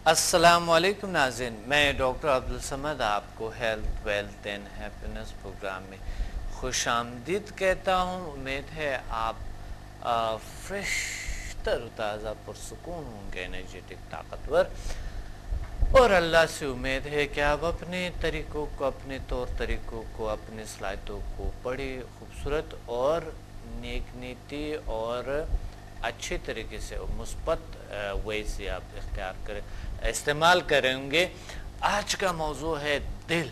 السلام علیکم ناظرین، میں ڈاکٹر عبدالصمد آپ کو health wealth and happiness programme میں خوش آمدید کہتا ہوں۔ امید ہے آپ فریش تر و تازہ پرسکون ہوں گے، انرجیٹک، طاقتور، اور اللہ سے امید ہے کہ آپ اپنے طریقوں کو، اپنے طور طریقوں کو، اپنے صلاحیتوں کو بڑے خوبصورت اور نیک نیتی اور اچھے طریقے سے اور مثبت وے سے آپ استعمال کریں گے۔ آج کا موضوع ہے دل۔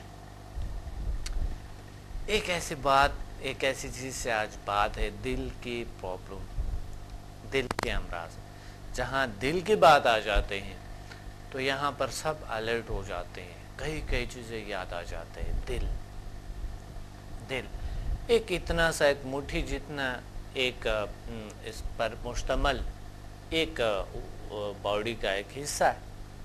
ایک ایسی چیز سے آج بات ہے، دل کی پرابلم، دل کے امراض۔ جہاں دل کی بات آ جاتے ہیں تو یہاں پر سب الرٹ ہو جاتے ہیں، کئی چیزیں یاد آ جاتے ہیں۔ دل ایک اتنا سا ایک مٹھی جتنا ایک اس پر مشتمل ایک باڈی کا ایک حصہ ہے۔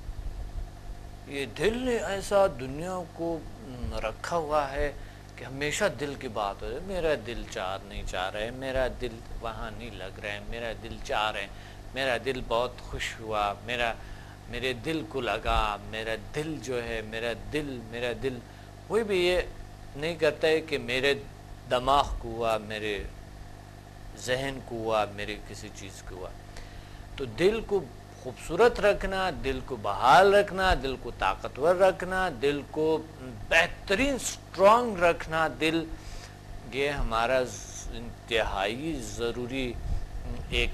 یہ دل نے ایسا دنیا کو رکھا ہوا ہے کہ ہمیشہ دل کی بات ہو رہی ہے، میرا دل نہیں چاہ رہا ہے، میرا دل وہاں نہیں لگ رہا ہے، میرا دل چاہ رہا ہے، میرا دل بہت خوش ہوا، میرے دل کو لگا، میرا دل جو ہے، میرا دل کوئی بھی یہ نہیں کرتا ہے کہ میرے دماغ کو ہوا، میرے ذہن کو ہوا، میرے کسی چیز کو ہوا۔ تو دل کو خوبصورت رکھنا، دل کو بحال رکھنا، دل کو طاقتور رکھنا، دل کو بہترین سٹرونگ رکھنا، یہ ہمارا انتہائی ضروری ایک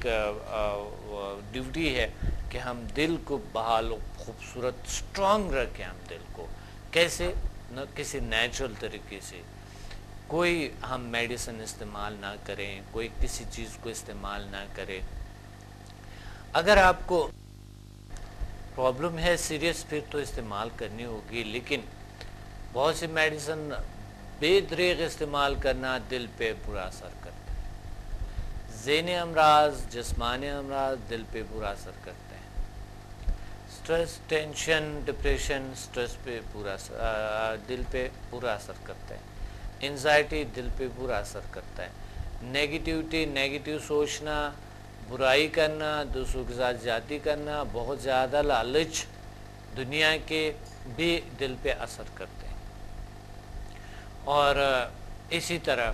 ڈیوٹی ہے کہ ہم دل کو بحال خوبصورت سٹرونگ رکھیں۔ ہم دل کو کیسے؟ نہ کسی نیچرل طریقے سے، کوئی ہم میڈیسن استعمال نہ کریں، کوئی کسی چیز کو استعمال نہ کریں۔ اگر آپ کو پرابلم ہے سیریس، پھر تو استعمال کرنی ہوگی، لیکن بہت سی میڈیسن بے دریغ استعمال کرنا دل پہ برا اثر کرتا ہے۔ ذہنی امراض، جسمانی امراض دل پہ برا اثر کرتے ہیں۔ سٹریس، ٹینشن، ڈپریشن، سٹریس پہ دل پہ برا اثر کرتا ہے۔ انزائٹی دل پہ برا اثر کرتا ہے۔ نیگیٹیوٹی، نیگیٹیو سوچنا، برائی کرنا، دوسروں کے ساتھ زیادتی کرنا، بہت زیادہ لالچ دنیا کے بھی دل پہ اثر کرتے ہیں۔ اور اسی طرح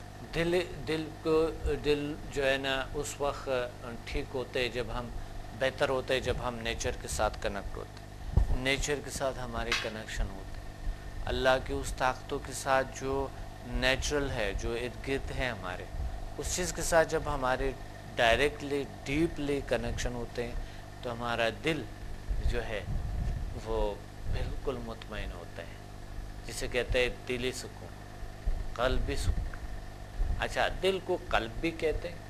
دل جو ہے نا اس وقت ٹھیک ہوتے جب ہم بہتر ہوتے جب ہم نیچر کے ساتھ کنیکٹ ہوتے، نیچر کے ساتھ ہمارے کنیکشن ہوتے، اللہ کی اس طاقتوں کے ساتھ جو نیچرل ہے، جو ارد گرد ہے ہمارے، اس چیز کے ساتھ جب ہمارے ڈائریکٹلی ڈیپلی کنیکشن ہوتے ہیں تو ہمارا دل جو ہے وہ بالکل مطمئن ہوتا ہے، جسے کہتے ہیں دلی سکون، قلبی سکون۔ اچھا، دل کو قلب بھی کہتے ہیں،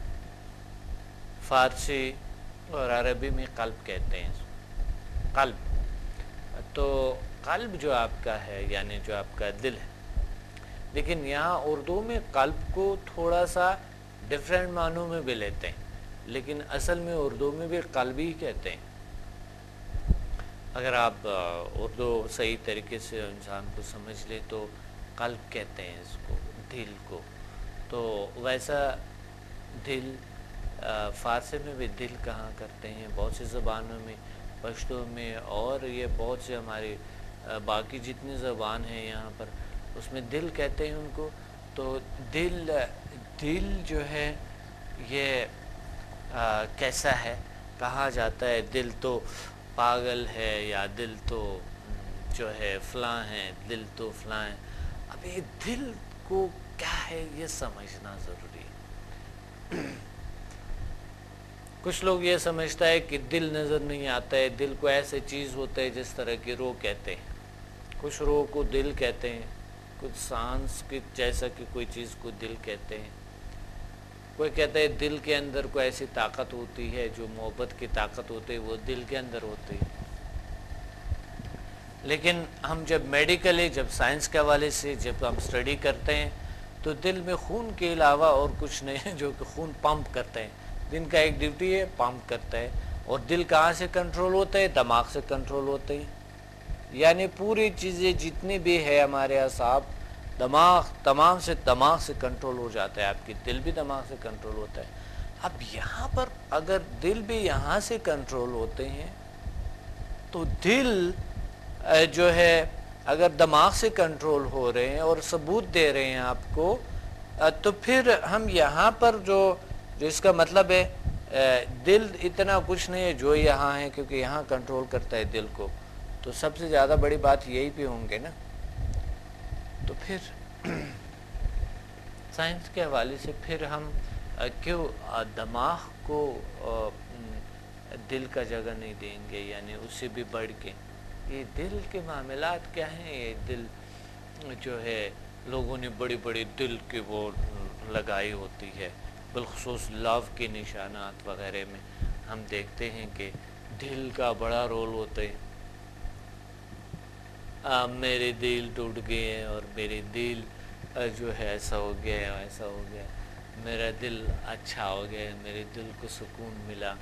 فارسی اور عربی میں قلب کہتے ہیں۔ قلب تو قلب جو آپ کا ہے، یعنی جو آپ کا دل ہے، لیکن یہاں اردو میں قلب کو تھوڑا سا ڈیفرنٹ معنوں میں بھی لیتے ہیں، لیکن اصل میں اردو میں بھی قلب ہی کہتے ہیں۔ اگر آپ اردو صحیح طریقے سے انسان کو سمجھ لے تو قلب کہتے ہیں اس کو، دل کو۔ تو ویسا دل فارسی میں بھی دل کہا کرتے ہیں، بہت سی زبانوں میں، پشتو میں، اور یہ بہت سے ہماری باقی جتنی زبان ہیں یہاں پر، اس میں دل کہتے ہیں ان کو۔ تو دل جو ہے یہ کیسا ہے؟ کہا جاتا ہے دل تو پاگل ہے، یا دل تو جو ہے فلاں ہے، دل تو فلاں ہے۔ اب یہ دل کو کیا ہے یہ سمجھنا ضروری ہے۔ کچھ لوگ یہ سمجھتا ہے کہ دل نظر نہیں آتا ہے، دل کو ایسے چیز ہوتا ہے جس طرح کی روح کہتے ہیں، کچھ روح کو دل کہتے ہیں، کچھ سانس کی جیسا کہ کوئی چیز کو دل کہتے ہیں، کوئی کہتا ہے دل کے اندر کوئی ایسی طاقت ہوتی ہے جو محبت کی طاقت ہوتی ہے، وہ دل کے اندر ہوتی ہے۔ لیکن ہم جب میڈیکلی، جب سائنس کے حوالے سے جب ہم اسٹڈی کرتے ہیں تو دل میں خون کے علاوہ اور کچھ نہیں ہے جو کہ خون پمپ کرتے ہیں، دل کا ایک ڈیوٹی ہے، پمپ کرتا ہے۔ اور دل کہاں سے کنٹرول ہوتا ہے؟ دماغ سے کنٹرول ہوتے ہیں۔ یعنی پوری چیزیں جتنی بھی ہے ہمارے اعصاب، تمام سے کنٹرول ہو جاتا ہے، آپ کی دل بھی دماغ سے کنٹرول ہوتا ہے۔ اب یہاں پر اگر دل بھی یہاں سے کنٹرول ہوتے ہیں تو دل جو ہے اگر دماغ سے کنٹرول ہو رہے ہیں اور ثبوت دے رہے ہیں آپ کو، تو پھر ہم یہاں پر جو اس کا مطلب ہے دل اتنا کچھ نہیں ہے جو یہاں ہے، کیونکہ یہاں کنٹرول کرتا ہے دل کو، تو سب سے زیادہ بڑی بات یہی پہ ہوں گے نا۔ تو پھر سائنس کے حوالے سے پھر ہم کیوں دماغ کو دل کا جگہ نہیں دیں گے، یعنی اس سے بھی بڑھ کے یہ دل کے معاملات کیا ہیں؟ یہ دل جو ہے لوگوں نے بڑی بڑی دل کی وہ لگائی ہوتی ہے، بالخصوص لو کے نشانات وغیرہ میں ہم دیکھتے ہیں کہ دل کا بڑا رول ہوتا ہے۔ میرے دل ٹوٹ گئے ہیں اور میرے دل جو ہے ایسا ہو گیا ہے ایسا ہو گیا، میرا دل اچھا ہو گیا، میرے دل کو سکون ملا۔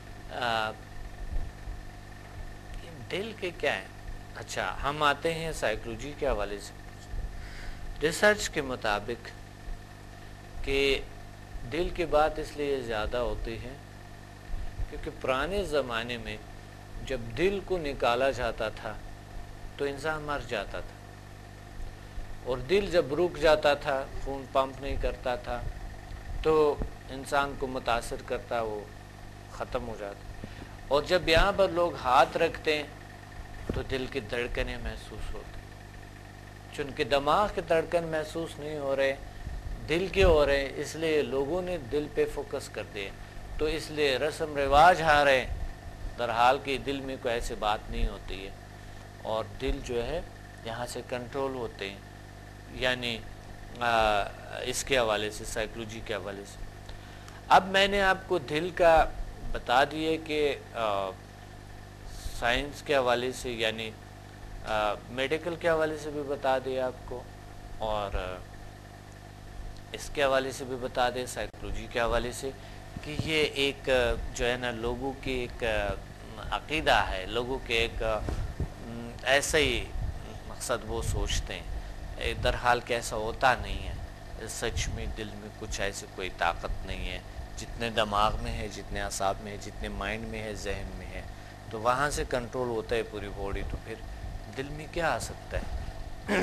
دل کے کیا ہے؟ اچھا ہم آتے ہیں سائیکلوجی کے حوالے سے۔ ریسرچ کے مطابق کہ دل کی بات اس لیے زیادہ ہوتی ہے کیونکہ پرانے زمانے میں جب دل کو نکالا جاتا تھا تو انسان مر جاتا تھا، اور دل جب رک جاتا تھا، خون پمپ نہیں کرتا تھا، تو انسان کو متاثر کرتا، وہ ختم ہو جاتا۔ اور جب یہاں پر لوگ ہاتھ رکھتے ہیں تو دل کی دھڑکنیں محسوس ہوتی، چونکہ دماغ کے دھڑکن محسوس نہیں ہو رہے، دل کے ہو رہے، اس لیے لوگوں نے دل پہ فوکس کر دیا، تو اس لیے رسم رواج آ رہے، درحال کہ دل میں کوئی ایسی بات نہیں ہوتی ہے، اور دل جو ہے یہاں سے کنٹرول ہوتے ہیں، یعنی اس کے حوالے سے، سائیکلوجی کے حوالے سے۔ اب میں نے آپ کو دل کا بتا دیے کہ سائنس کے حوالے سے، یعنی میڈیکل کے حوالے سے بھی بتا دیا آپ کو، اور اس کے حوالے سے بھی بتا دیں، سائیکلوجی کے حوالے سے، کہ یہ ایک جو ہے نا لوگوں کی ایک عقیدہ ہے، لوگوں کے ایک ایسا ہی مقصد وہ سوچتے ہیں، درحال کہ ایسا ہوتا نہیں ہے، سچ میں دل میں کچھ ایسی کوئی طاقت نہیں ہے، جتنے دماغ میں ہے، جتنے اعصاب میں ہے، جتنے مائنڈ میں ہے، ذہن میں ہے، تو وہاں سے کنٹرول ہوتا ہے پوری باڈی، تو پھر دل میں کیا آ سکتا ہے؟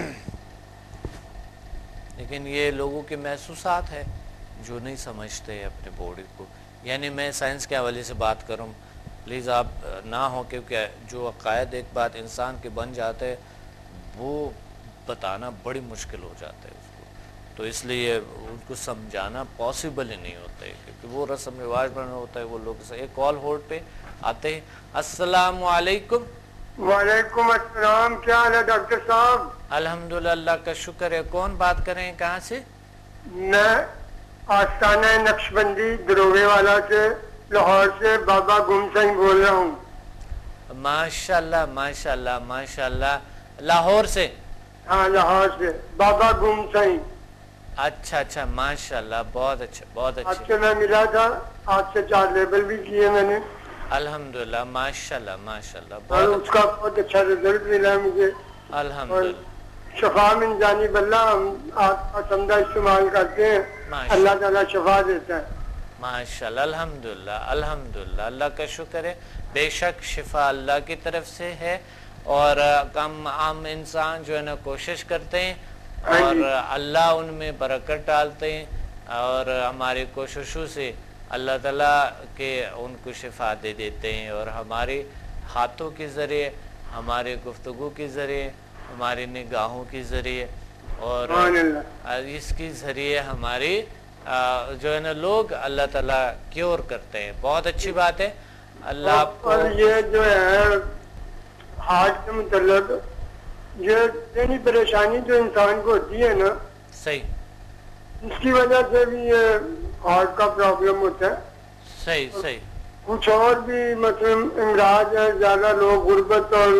لیکن یہ لوگوں کے محسوسات ہے جو نہیں سمجھتے اپنے باڈی کو، یعنی میں سائنس کے حوالے سے بات کروں، پلیز آپ نہ ہو، کیونکہ جو عقائد ایک بات انسان کے بن جاتے ہیں وہ بتانا بڑی مشکل ہو جاتا ہے اس کو، تو اس لیے ان کو سمجھانا پاسبل ہی نہیں ہوتا ہے، کیونکہ وہ رسم رواج بنا ہوتا ہے، وہ لوگ۔ ایک کال ہولڈ پہ آتے ہیں۔ السلام علیکم۔ وعلیکم السلام، کیا حال ہے ڈاکٹر صاحب؟ الحمدللہ، اللہ کا شکر ہے۔ کون بات کر رہے ہیں، کہاں سے؟ میں آستانہ نقشبندی دروگے والا سے، لاہور سے بابا گم سنگھ بول رہا ہوں۔ ماشاءاللہ ماشاءاللہ ماشاءاللہ، لاہور سے؟ ہاں لاہور سے، بابا گم سنگھ۔ اچھا اچھا، ماشاءاللہ، بہت اچھا بہت آپ اچھا۔ سے میں ملا تھا، آپ سے 4 لیبل بھی کیے میں نے، الحمدللہ ماشاءاللہ ماشاءاللہ، اور بہت اس کا بہت اچھا رزلٹ ملا مجھے، اچھا، اور الحمدللہ شفا من جانب اللہ، ہم آپ کا سمدہ استعمال کرتے ہیں، اللہ تعالیٰ شفا دیتا ہے۔ ماشاءاللہ، الحمدللہ الحمدللہ، اللہ کا شکر ہے، بے شک شفا اللہ کی طرف سے ہے، اور کم عام انسان جو ہے نا کوشش کرتے ہیں، اور اللہ ان میں برکت ڈالتے ہیں، اور ہماری کوششوں سے اللہ تعالیٰ کے ان کو شفا دے دیتے ہیں، اور ہمارے ہاتھوں کے ذریعے، ہمارے گفتگو کے ذریعے، ہماری نگاہوں کے ذریعے، اور اس کے ذریعے ہماری جو ہے نا لوگ اللہ تعالیٰ کیور کرتے ہیں۔ بہت اچھی بات ہے، اللہ آپ کو۔ اور یہ جو ہے ہارٹ کے متعلق یہ ذہنی پریشانی جو انسان کو ہوتی ہے نا، صحیح، اس کی وجہ سے بھی یہ ہارٹ کا پرابلم ہوتا ہے۔ صحیح صحیح، کچھ اور بھی مثلا امراض ہیں، زیادہ لوگ غربت اور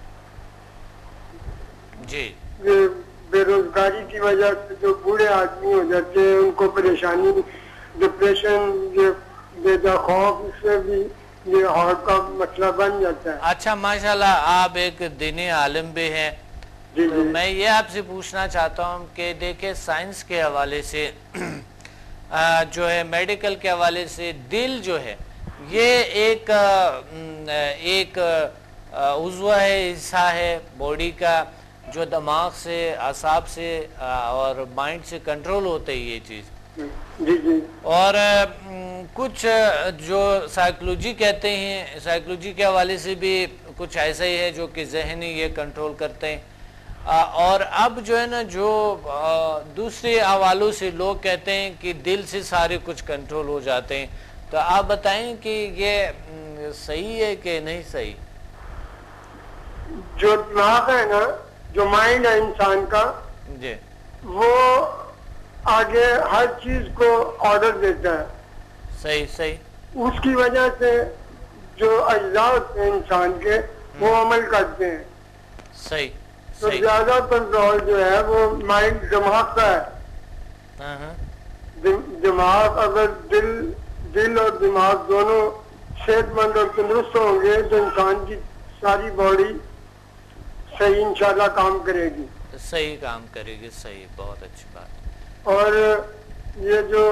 جی یہ بے روزگاری کی وجہ سے جو بوڑھے آدمی ہو جاتے ہیں، ان کو پریشانی، ڈپریشن، یہ بے خوف، اس سے بھی یہ ہارٹ کا مسئلہ بن جاتا ہے۔ اچھا، ماشاءاللہ آپ ایک دینی عالم بھی ہیں، تو میں یہ آپ سے پوچھنا چاہتا ہوں کہ دیکھیں سائنس کے حوالے سے جو ہے، میڈیکل کے حوالے سے، دل جو ہے یہ ایک عضو ہے، حصہ ہے باڈی کا جو دماغ سے، اعصاب سے اور مائنڈ سے کنٹرول ہوتے ہے یہ چیز. جی جی. اور کچھ جو سائیکلوجی کہتے ہیں، سائیکلوجی کے حوالے سے بھی کچھ ایسا ہی ہے جو کہ ذہنی یہ کنٹرول کرتے ہیں. اور اب جو ہے نا جو دوسرے حوالوں سے لوگ کہتے ہیں کہ دل سے سارے کچھ کنٹرول ہو جاتے ہیں. تو آپ بتائیں کہ یہ صحیح ہے کہ نہیں صحیح؟ جو دماغ ہے نا، جو مائنڈ ہے انسان کا، جی، وہ آگے ہر چیز کو آرڈر دیتا ہے. صحیح صحیح. اس کی وجہ سے جو اجزاء ہوتے ہیں انسان کے وہ عمل کرتے ہیں. صحیح تو صحیح. زیادہ کنٹرول جو ہے وہ مائنڈ دماغ کا ہے. ہاں ہاں. دماغ اگر دل اور دماغ دونوں صحت مند اور تندرست ہوں گے تو انسان کی ساری باڈی صحیح انشاءاللہ کام کرے گی. صحیح کام کرے گی. صحیح، بہت اچھی بات. اور یہ جو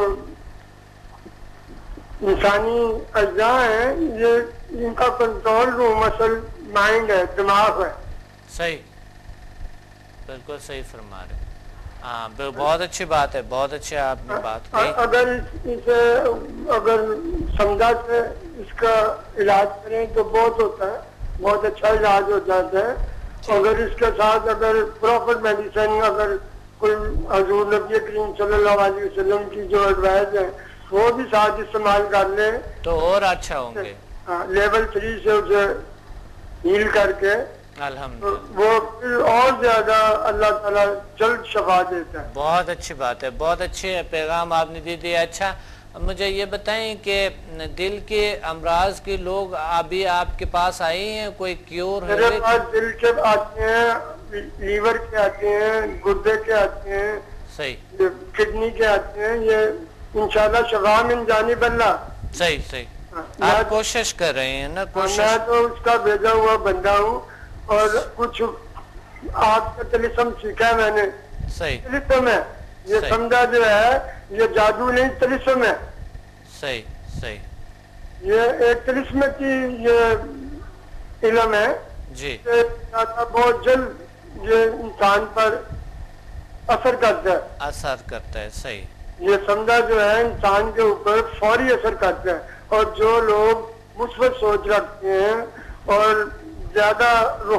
انسانی اجزاء ہیں یہ ان کا کنٹرول روم اصل مائنڈ ہے، دماغ ہے. صحیح، بالکل صحیح فرما رہے. ہاں، بہت اچھی بات ہے، بہت اچھی آپ نے بات کہی. اگر اسے اگر سمجھا سے اس کا علاج کریں تو بہت ہوتا ہے، بہت اچھا علاج ہو جاتا ہے. اگر اس کے ساتھ اگر پراپر میڈیسن، اگر کوئی حضور نبی کریم صلی اللہ علیہ وسلم کی جو ایڈوائز ہے وہ بھی ساتھ استعمال کر لیں تو اور اچھا ہوں گے. لیول 3 سے اسے ہیل کر کے الحمدللہ وہ پھر اور زیادہ اللہ تعالیٰ جلد شفا دیتا ہے. بہت اچھی بات ہے، بہت اچھے پیغام آپ نے دے دیا. اچھا مجھے یہ بتائیں کہ دل کے امراض کے لوگ ابھی آپ کے پاس آئے ہیں، کوئی کیور ہے؟ میرے پاس دل کے آتے ہیں، لیور کے آتے ہیں، گردے کے آتے ہیں، صحیح، کڈنی کے آتے ہیں. یہ انشاءاللہ شفا من جانب اللہ. صحیح صحیح. آپ کوشش کر رہے ہیں نا؟ کوشش. میں تو اس کا بھیجا ہوا بندہ ہوں اور کچھ آپ کا طلسم سیکھا ہے میں نے. صحیح. طلسم ہے یہ، سمجھا جو ہے یہ جادو نہیں، طلسم ہے. صحیح صحیح. یہ ایک طلسم کی یہ علم ہے جی. بہت جلد یہ انسان پر اثر کرتا ہے. اثر کرتا ہے. صحیح. یہ سمجھا جو ہے انسان کے اوپر فوری اثر کرتا ہے. اور جو لوگ مثبت سوچ رکھتے ہیں اور زیادہ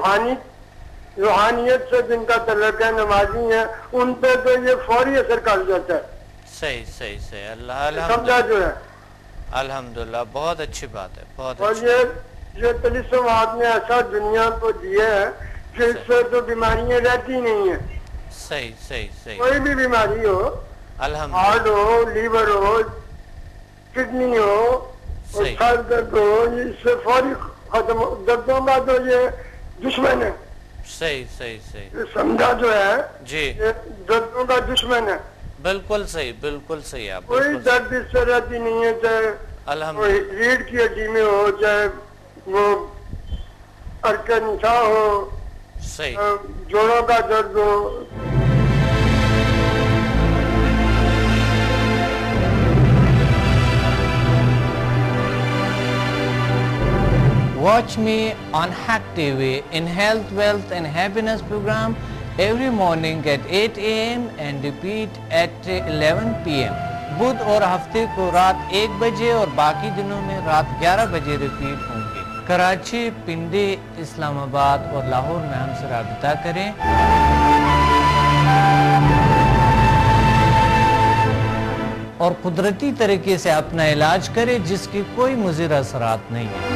روحانیت سے جن کا تعلق ہے، نمازی ہیں، ان پہ تو یہ فوری اثر کر جاتا ہے. صحیح صحیح صحیح. اللہ سمجھا جو ہے. الحمدللہ، بہت اچھی بات ہے، بہت اور اچھی. یہ طلسم آپ نے ایسا دنیا کو دیا ہے کہ اس سے تو بیماریاں رہتی نہیں ہیں. صحیح صحیح صحیح. کوئی بھی بیماری ہو، ہارٹ ہو، لیور ہو، کڈنی ہو، سر درد ہو، اس سے فوری ختم. دردوں کا تو یہ دشمن ہے. صحیح صحیح صحیح. سمجھا جو ہے جی، دردوں کا دشمن ہے. بالکل صحیح، بالکل صحیح. آپ کوئی درد اس سے رہتی نہیں ہے، چاہے ریڑھ کی ہڈی میں ہو، چاہے وہ ارکن نسا ہو، صحیح، جوڑوں کا درد ہو. Watch me on Hack TV in Health, Wealth and Happiness program every morning at 8 a.m. and repeat at 11 p.m. بدھ اور ہفتے کو رات 1 بجے اور باقی دنوں میں رات 11 بجے ریپیٹ ہوں گے. کراچی، پنڈی، اسلام آباد اور لاہور میں ہم سے رابطہ کریں. اور قدرتی طریقے سے اپنا علاج کریں جس کی کوئی مضر اثرات نہیں ہیں.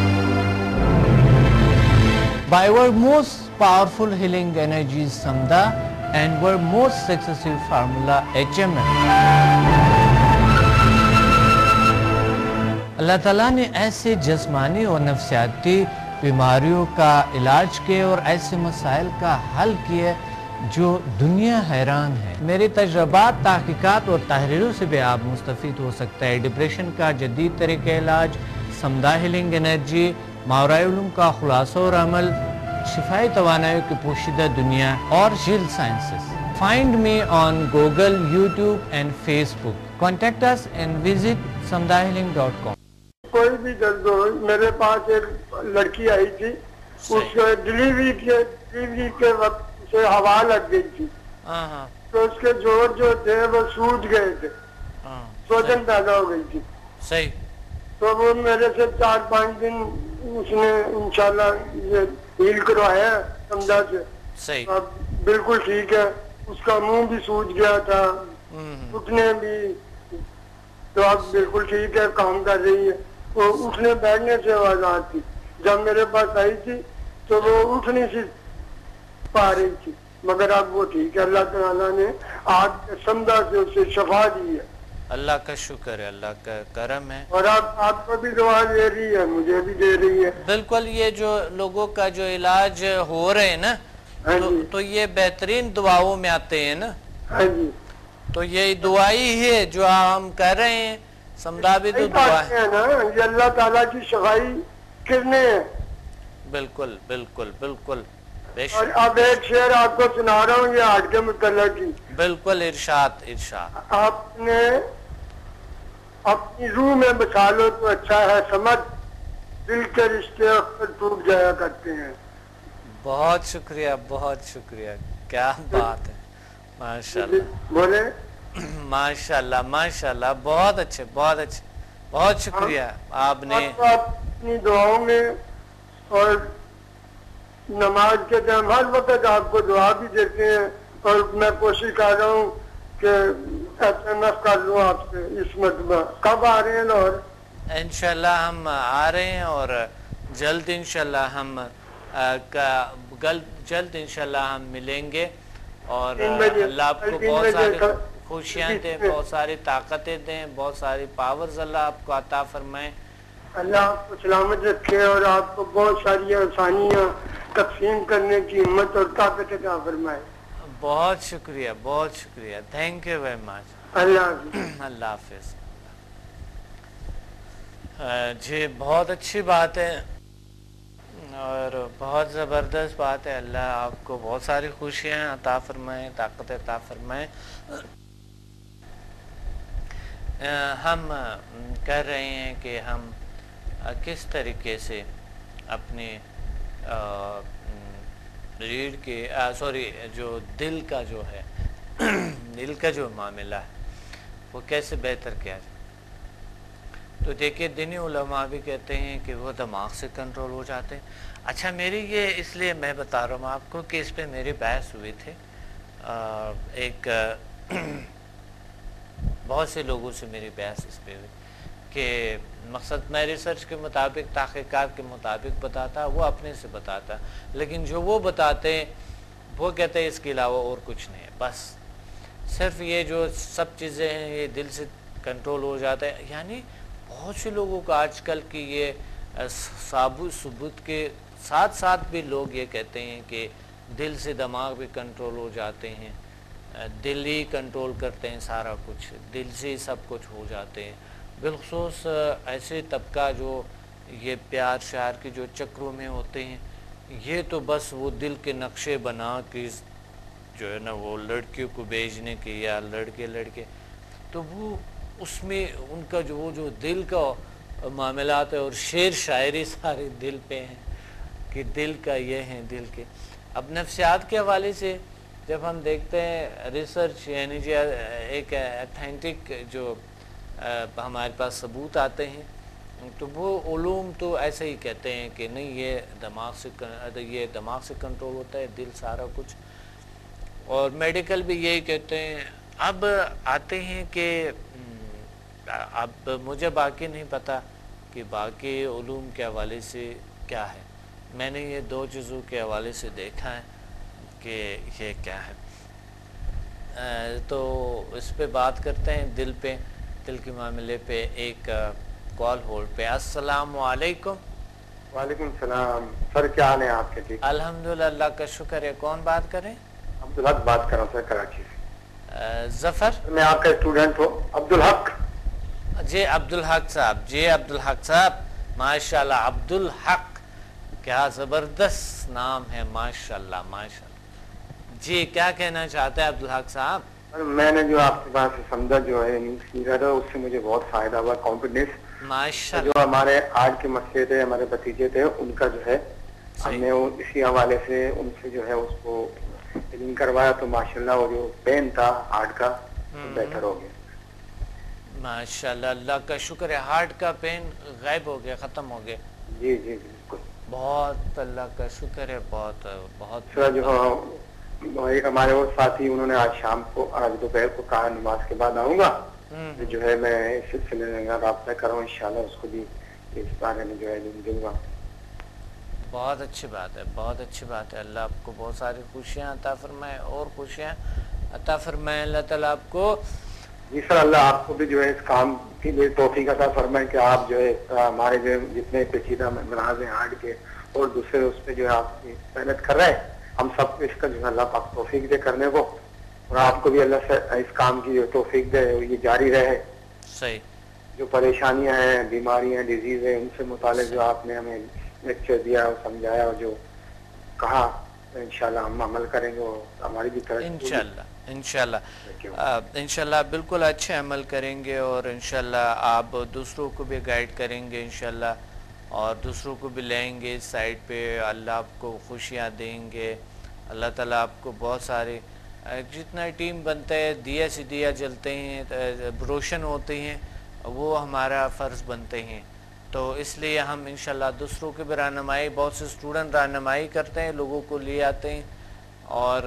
By our most powerful healing energies Samda and our most successful formula HMM. اللہ تعالیٰ نے ایسے جسمانی اور نفسیاتی بیماریوں کا علاج کیے اور ایسے مسائل کا حل کیے جو دنیا حیران ہے. میرے تجربات، تحقیقات اور تحریروں سے بھی آپ مستفید ہو سکتا ہے. ڈپریشن کا جدید طریقہ علاج، سمدہ ہیلنگ انرجی، ماورائے علوم کا خلاصہ اور عمل، شفائی توانائی کی پوشیدہ دنیا اور جیل sciences. Find me on Google, YouTube and Facebook. Contact us and visit samdahealing.com. کوئی بھی درد ہو، میرے پاس ایک لڑکی آئی تھی اس ڈلیوری کے وقت سے ہوا لگ گئی تھی تو اس کے جوڑ جو تھے وہ سوج گئے تھے, سوجن پیدا ہو گئی تھی. صحیح. تو وہ میرے سے 4-5 دن اس نے انشاءاللہ یہ ہیل کروایا سمجھا سے. صحیح. اب بالکل ٹھیک ہے. اس کا منہ بھی سوج گیا تھا, اٹھنے بھی, تو اب بالکل ٹھیک ہے, کام کر رہی ہے. وہ اٹھنے بیٹھنے سے آزاد تھی. جب میرے پاس آئی تھی تو وہ اٹھ نہیں سی پا رہی تھی, مگر اب وہ ٹھیک ہے. اللہ تعالیٰ نے آج سمجھا سے اسے شفا دی ہے. اللہ کا شکر ہے, اللہ کا کرم ہے. اور آپ کو بھی دعا دے رہی ہے, مجھے بھی دے رہی ہے. بالکل. یہ جو لوگوں کا جو علاج ہو رہے ہیں نا, تو یہ بہترین دعاؤں میں آتے ہیں نا. ہاں جی. تو یہ دعائی ہے جو ہم کر رہے ہیں, سمجھا بھی تو دعا ہے نا. یہ اللہ تعالیٰ کی شفائی کرنے ہیں. بالکل بالکل بالکل. اور اب ایک شعر آپ کو سنا رہا ہوں, یہ آج کے متعلق کی. بالکل. ارشاد ارشاد. آپ نے اپنی روح میں بسا لو تو اچھا ہے سمجھ, دل کے رشتے اکثر ٹوٹ جایا کرتے ہیں. بہت شکریہ, بہت شکریہ. کیا بات ہے, ماشاءاللہ. بولے ماشاءاللہ ماشاءاللہ. بہت اچھے, بہت اچھے, بہت شکریہ. آپ نے اپنی دعاؤں میں اور نماز کے ٹائم ہر وقت آپ کو دعا بھی دیتے ہیں, اور میں کوشش کر رہا ہوں کہ SMS کر لوں آپ سے اس مرتبہ. کب آ رہے ہیں لاہور؟ انشاءاللہ ہم آ رہے ہیں, اور جلد انشاءاللہ ہم جلد انشاءاللہ ہم ملیں گے, اور اللہ آپ کو بہت ساری خوشیاں دیں, بہت ساری طاقتیں دیں, بہت ساری پاورز اللہ آپ کو عطا فرمائیں. اللہ آپ کو سلامت رکھے اور آپ کو بہت ساری آسانیاں تقسیم کرنے کی ہمت اور طاقت عطا فرمائے. بہت شکریہ, بہت شکریہ. Thank you very much. اللہ حافظ. اللہ حافظ. جی بہت اچھی بات ہے اور بہت زبردست بات ہے. اللہ آپ کو بہت ساری خوشیاں عطا فرمائیں, طاقت عطا فرمائیں. ہم کر رہے ہیں کہ ہم کس طریقے سے اپنے ریڑھ کے جو دل کا جو ہے دل کا جو معاملہ ہے وہ کیسے بہتر کیا جائے. تو دیکھیے دینی علماء بھی کہتے ہیں کہ وہ دماغ سے کنٹرول ہو جاتے ہیں. اچھا میری یہ اس لیے میں بتا رہا ہوں آپ کو کہ اس پہ میری بحث ہوئی تھی, ایک بہت سے لوگوں سے میری بحث اس پہ ہوئی کہ مقصد میں ریسرچ کے مطابق, تحقیقات کے مطابق بتاتا, وہ اپنے سے بتاتا, لیکن جو وہ بتاتے ہیں وہ کہتے ہیں اس کے علاوہ اور کچھ نہیں ہے, بس صرف یہ جو سب چیزیں ہیں یہ دل سے کنٹرول ہو جاتا ہے. یعنی بہت سے لوگوں کا آج کل کی یہ ثبوت کے ساتھ ساتھ بھی لوگ یہ کہتے ہیں کہ دل سے دماغ بھی کنٹرول ہو جاتے ہیں, دل ہی کنٹرول کرتے ہیں سارا کچھ, دل سے ہی سب کچھ ہو جاتے ہیں. بالخصوص ایسے طبقہ جو یہ پیار شیار کے جو چکروں میں ہوتے ہیں, یہ تو بس وہ دل کے نقشے بنا کے جو ہے نا وہ لڑکیوں کو بھیجنے کے یا لڑکے تو وہ اس میں ان کا وہ جو دل کا معاملات ہے, اور شعر شاعری سارے دل پہ ہیں کہ دل کا یہ ہے دل کے. اب نفسیات کے حوالے سے جب ہم دیکھتے ہیں ریسرچ, یعنی جو ایک ایتھینٹک جو ہمارے پاس ثبوت آتے ہیں, تو وہ علوم تو ایسے ہی کہتے ہیں کہ نہیں یہ دماغ سے کنٹرول ہوتا ہے, دل سارا کچھ. اور میڈیکل بھی یہی کہتے ہیں. اب آتے ہیں کہ اب مجھے باقی نہیں پتا کہ باقی علوم کے حوالے سے کیا ہے, میں نے یہ 2 چیزوں کے حوالے سے دیکھا ہے کہ یہ کیا ہے. تو اس پہ بات کرتے ہیں دل کے معاملے پہ. ایک کال ہولڈ پہ. السلام علیکم. وعلیکم السلام سر, کیا حال ہے آپ کے؟ ٹھیک الحمدللہ, اللہ کا شکر ہے. کون بات کریں؟ عبدالحق بات کر رہا ہوں سر, کراچی سے. ظفر, میں آپ کا اسٹوڈنٹ ہوں. عبدالحق. جی عبدالحق صاحب, جی عبدالحق صاحب, ماشاءاللہ. عبدالحق, کیا زبردست نام ہے, ماشاءاللہ ماشاءاللہ. جی کیا کہنا چاہتے ہیں عبدالحق صاحب؟ میں نے جو آپ کے پاس سمجھا جو ہے نیوز سیکھا تھا, اس سے مجھے بہت فائدہ ہوا. کانفیڈنس ماشاءاللہ. جو ہمارے آج کے مسئلے تھے, ہمارے بھتیجے تھے, ان کا جو ہے ہم نے اسی حوالے سے ان سے جو ہے اس کو ہیلنگ کروایا تو ماشاءاللہ وہ جو پین تھا ہارٹ کا بہتر ہو گیا. ماشاءاللہ, اللہ کا شکر ہے, ہارٹ کا پین غائب ہو گیا, ختم ہو گیا. جی جی بالکل. بہت اللہ کا شکر ہے, بہت بہت. سر جو ایک ہمارے وہ ساتھی انہوں نے آج شام کو آج دوپہر کو کہا نماز کے بعد آؤں گا, جو ہے میں اس سلسلے میں رابطہ کروں انشاءاللہ, اس کو بھی اس بارے میں جو ہے دوں گا. بہت اچھی بات ہے, بہت اچھی بات ہے. اللہ آپ کو بہت ساری خوشیاں عطا فرمائے, اور خوشیاں عطا فرمائے اللہ تعالیٰ آپ کو. جی سر, اللہ آپ کو بھی جو ہے اس کام کے لیے توفیق عطا فرمائے کہ آپ جو ہے ہمارے جو جتنے پیچیدہ امراض ہیں ہارٹ کے اور دوسرے اس پہ جو ہے آپ کی محنت کر رہے ہیں, ہم سب کو اس کا جو ہے اللہ پاک توفیق دے کرنے کو, اور آپ کو بھی اللہ سے اس کام کی جو توفیق دے یہ جاری رہے. صحیح. جو پریشانیاں ہیں, بیماریاں, ڈیزیز ہیں, ان سے متعلق جو آپ نے ہمیں لیکچر دیا اور سمجھایا اور جو کہا, انشاءاللہ ہم عمل کریں گے اور ہماری بھی طرف انشاءاللہ بالکل اچھے عمل کریں گے, اور انشاءاللہ آپ دوسروں کو بھی گائیڈ کریں گے انشاءاللہ, اور دوسروں کو بھی لیں گے اس سائٹ پہ. اللہ آپ کو خوشیاں دیں گے, اللہ تعالیٰ آپ کو بہت سارے جتنا ٹیم بنتا ہے, دیا سے دیا جلتے ہیں, روشن ہوتے ہیں, وہ ہمارا فرض بنتے ہیں. تو اس لیے ہم انشاءاللہ دوسروں کی بھی رہنمائی, بہت سے اسٹوڈنٹ رہنمائی کرتے ہیں, لوگوں کو لے آتے ہیں, اور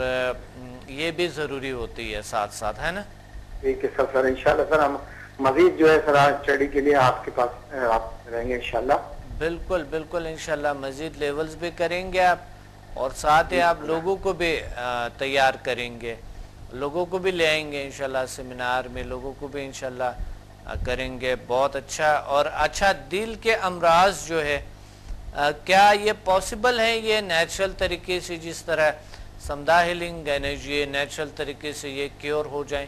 یہ بھی ضروری ہوتی ہے ساتھ ساتھ, ہے نا. ٹھیک ہے سر. انشاءاللہ سر ہم مزید جو ہے سر اسٹڈی کے لیے آپ کے پاس آپ رہیں گے انشاءاللہ. بالکل بالکل انشاءاللہ مزید لیولز بھی کریں گے آپ, اور ساتھ ہی آپ لوگوں کو بھی تیار کریں گے, لوگوں کو بھی لے آئیں گے انشاءاللہ سیمینار میں, لوگوں کو بھی انشاءاللہ کریں گے. بہت اچھا. اور اچھا, دل کے امراض جو ہے کیا یہ پاسبل ہے یہ نیچرل طریقے سے, جس طرح سمدھا ہیلنگ انرجی نیچرل طریقے سے یہ کیور ہو جائیں؟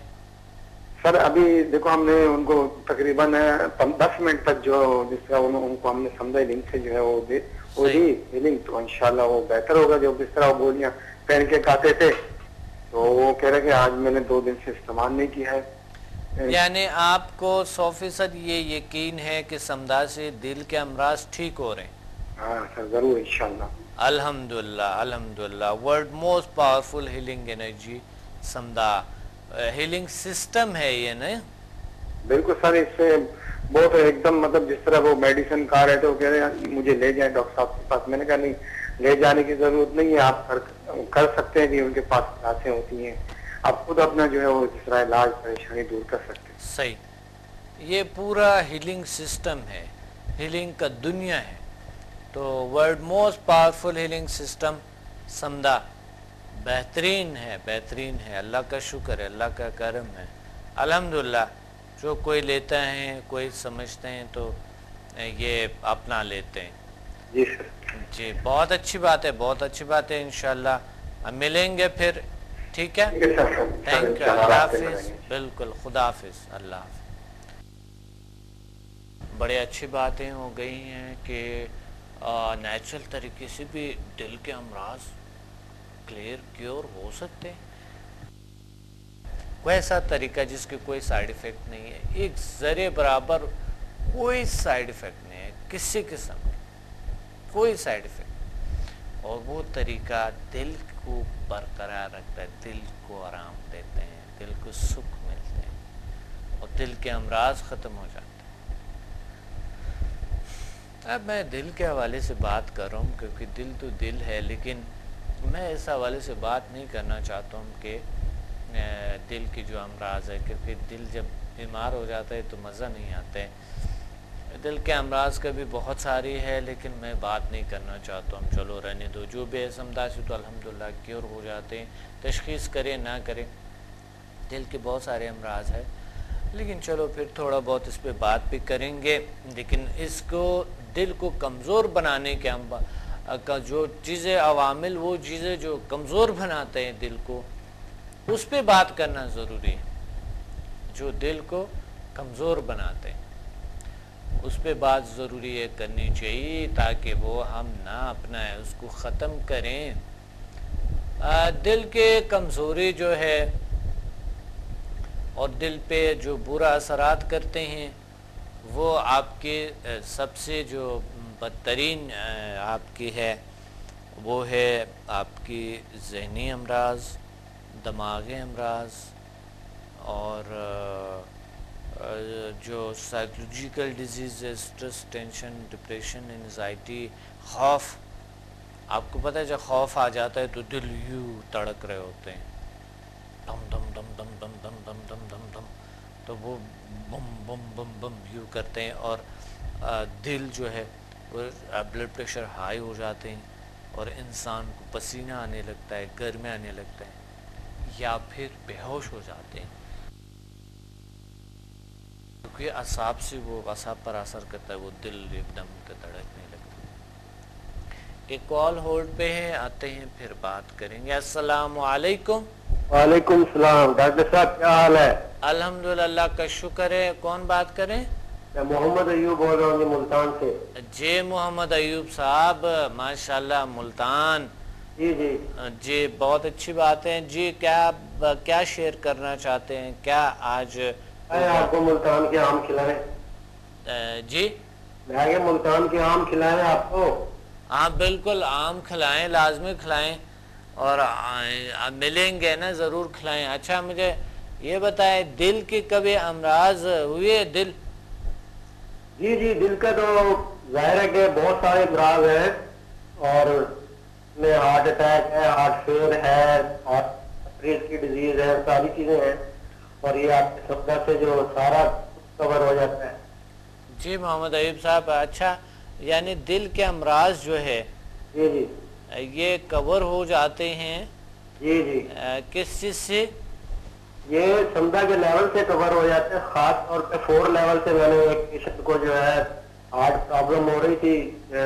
سر ابھی دیکھو ہم نے ان کو تقریباً 10 منٹ تک جو جس طرح ان کو ہم نے سمدھا ہیلنگ سے جو ہے وہ دی ہیلنگ, تو انشاءاللہ وہ بہتر ہوگا. جو جس طرح وہ گولیاں پہن کے کھاتے تھے تو وہ کہہ رہے کہ آج میں نے 2 دن سے استعمال نہیں کیا ہے. یعنی آپ کو 100% یہ یقین ہے کہ سمدھا سے دل کے امراض ٹھیک ہو رہے ہیں؟ ہاں سر ضرور انشاءاللہ. الحمدللہ الحمدللہ. World most powerful healing energy سمدھا ہیلنگ سسٹم ہے یہ, نہیں؟ بالکل سر. اس سے بہت ایک دم مطلب جس طرح وہ میڈیسن کھا رہے تھے, وہ کہہ رہے ہیں مجھے لے جائیں ڈاکٹر صاحب کے پاس. میں نے کہا نہیں, لے جانے کی ضرورت نہیں ہے, آپ کر سکتے ہیں کہ ان کے پاس کلاسیں ہوتی ہیں, آپ خود اپنا جو ہے وہ جس طرح علاج پریشانی دور کر سکتے ہیں. صحیح. یہ پورا ہیلنگ سسٹم ہے, ہیلنگ کا دنیا ہے. تو world most powerful healing system سمدھا بہترین ہے, بہترین ہے. اللہ کا شکر ہے, اللہ کا کرم ہے الحمدللہ. جو کوئی لیتا ہے, کوئی سمجھتے ہیں تو یہ اپنا لیتے ہیں. جی سر. جی بہت اچھی بات ہے, بہت اچھی بات ہے. انشاءاللہ ہم ملیں گے پھر, ٹھیک ہے. تھینک یو, اللہ حافظ. بالکل, خدا حافظ, اللہ حافظ. بڑے اچھی باتیں ہو گئی ہیں کہ نیچرل طریقے سے بھی دل کے امراض کیور ہو سکتے ہیں. کوئی ایسا طریقہ جس کے کوئی سائیڈ ایفیکٹ نہیں ہے, ایک ذرے برابر کوئی سائیڈ ایفیکٹ نہیں ہے, کسی قسم کوئی سائیڈ ایفیکٹ, اور وہ طریقہ دل کو برقرار رکھتا ہے, دل کو آرام دیتے ہیں, دل کو سکھ ملتے ہیں, اور دل کے امراض ختم ہو جاتے ہیں. اب میں دل کے حوالے سے بات کر رہا ہوں کیونکہ دل تو دل ہے, لیکن میں اس حوالے سے بات نہیں کرنا چاہتا ہوں کہ دل کی جو امراض ہے, کیونکہ دل جب بیمار ہو جاتا ہے تو مزہ نہیں آتا ہے. دل کے امراض کا بھی بہت ساری ہے, لیکن میں بات نہیں کرنا چاہتا ہوں. چلو رہنے دو. جو بھی سمدھا سے تو الحمدللہ کیور ہو جاتے ہیں, تشخیص کریں نہ کریں. دل کے بہت سارے امراض ہے, لیکن چلو پھر تھوڑا بہت اس پہ بات بھی کریں گے. لیکن اس کو دل کو کمزور بنانے کے کا جو چیزیں عوامل, وہ چیزیں جو کمزور بناتے ہیں دل کو, اس پہ بات کرنا ضروری ہے. جو دل کو کمزور بناتے ہیں اس پہ بات ضروری ہے, کرنی چاہیے, تاکہ وہ ہم نہ اپنائیں, اس کو ختم کریں. دل کے کمزوری جو ہے اور دل پہ جو برا اثرات کرتے ہیں, وہ آپ کے سب سے جو بدترین آپ کی ہے وہ ہے آپ کی ذہنی امراض، دماغی امراض، اور جو psychological disease, stress, tension, depression, anxiety, خوف. آپ کو پتہ ہے جب خوف آ جاتا ہے تو دل یوں تڑک رہے ہوتے ہیں، دم دم دم دم دم دم دم دم دم دم، تو وہ بم بم بم بم یوں کرتے ہیں، اور دل جو ہے وہ بلڈ پریشر ہائی ہو جاتے ہیں، اور انسان کو پسینہ آنے لگتا ہے، گرمی آنے لگتا ہے، یا پھر بے ہوش ہو جاتے ہیں، کیونکہ اعصاب سے وہ اعصاب پر اثر کرتا ہے، وہ دل ایک دم دھڑکنے لگتا ہے. ایک کال ہولڈ پہ ہے، آتے ہیں پھر بات کریں گے. السلام علیکم. وعلیکم السلام. ڈاکٹر صاحب کیا حال ہے؟ الحمدللہ، اللہ کا شکر ہے. کون بات کریں؟ میں محمد ایوب بول رہا ہوں جی ملتان سے. جی محمد ایوب صاحب، ماشاءاللہ ملتان. جی جی جی بہت اچھی بات ہے. جی کیا شیئر کرنا چاہتے ہیں؟ کیا آج آپ کو ملتان کے آم کھلائیں؟ جی میں ملتان کے آم کھلائیں آپ کو؟ ہاں بالکل، آم کھلائیں، لازمی کھلائیں، اور ملیں گے نا ضرور کھلائیں. اچھا مجھے یہ بتائیں، دل کی کبھی امراض ہوئے؟ دل جی جی دل کا تو ظاہر ہے کہ بہت سارے امراض ہیں، اور میں ہارٹ اٹیک ہے، ہارٹ فیل ہے، ہارٹ کی ڈیزیز ہے، ساری چیزیں ہیں، اور یہ آپ کے سب سے جو سارا کور ہو جاتا ہے. جی محمد ایوب صاحب، اچھا یعنی دل کے امراض جو ہے جی جی یہ کور ہو جاتے ہیں جی جی کس چیز سے؟ یہ سمدھا کے لیول سے کور ہو جاتے ہیں. خاص طور پہ 4 لیول سے میں نے ایک پیشنٹ کو جو ہے ہارٹ پرابلم ہو رہی تھی،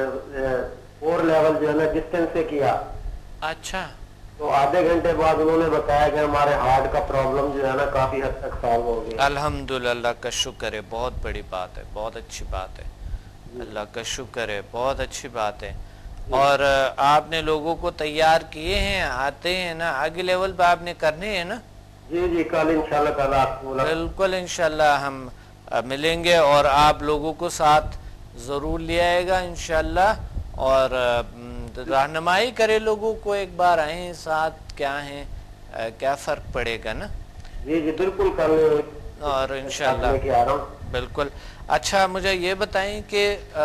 4 لیول جو ہے نا ڈسٹینس سے کیا. اچھا، تو آدھے گھنٹے بعد انہوں نے بتایا کہ ہمارے ہارٹ کا پرابلم جو ہے نا کافی حد تک سالو ہو گیا. الحمدللہ، اللہ کا شکر ہے. بہت بڑی بات ہے، بہت اچھی بات ہے. اللہ کا شکر ہے، بہت اچھی بات ہے. اور آپ نے لوگوں کو تیار کیے ہیں، آتے ہیں نا، آگے لیول پہ آپ نے کرنے ہیں نا؟ جی جی کل انشاءاللہ تعالی آپ کو بالکل انشاءاللہ ہم ملیں گے، اور آپ لوگوں کو ساتھ ضرور لے آئے گا انشاءاللہ، اور رہنمائی کرے لوگوں کو، ایک بار آئیں ساتھ، کیا ہیں کیا فرق پڑے گا نا. جی جی بالکل کل اور انشاءاللہ بالکل. اچھا مجھے یہ بتائیں کہ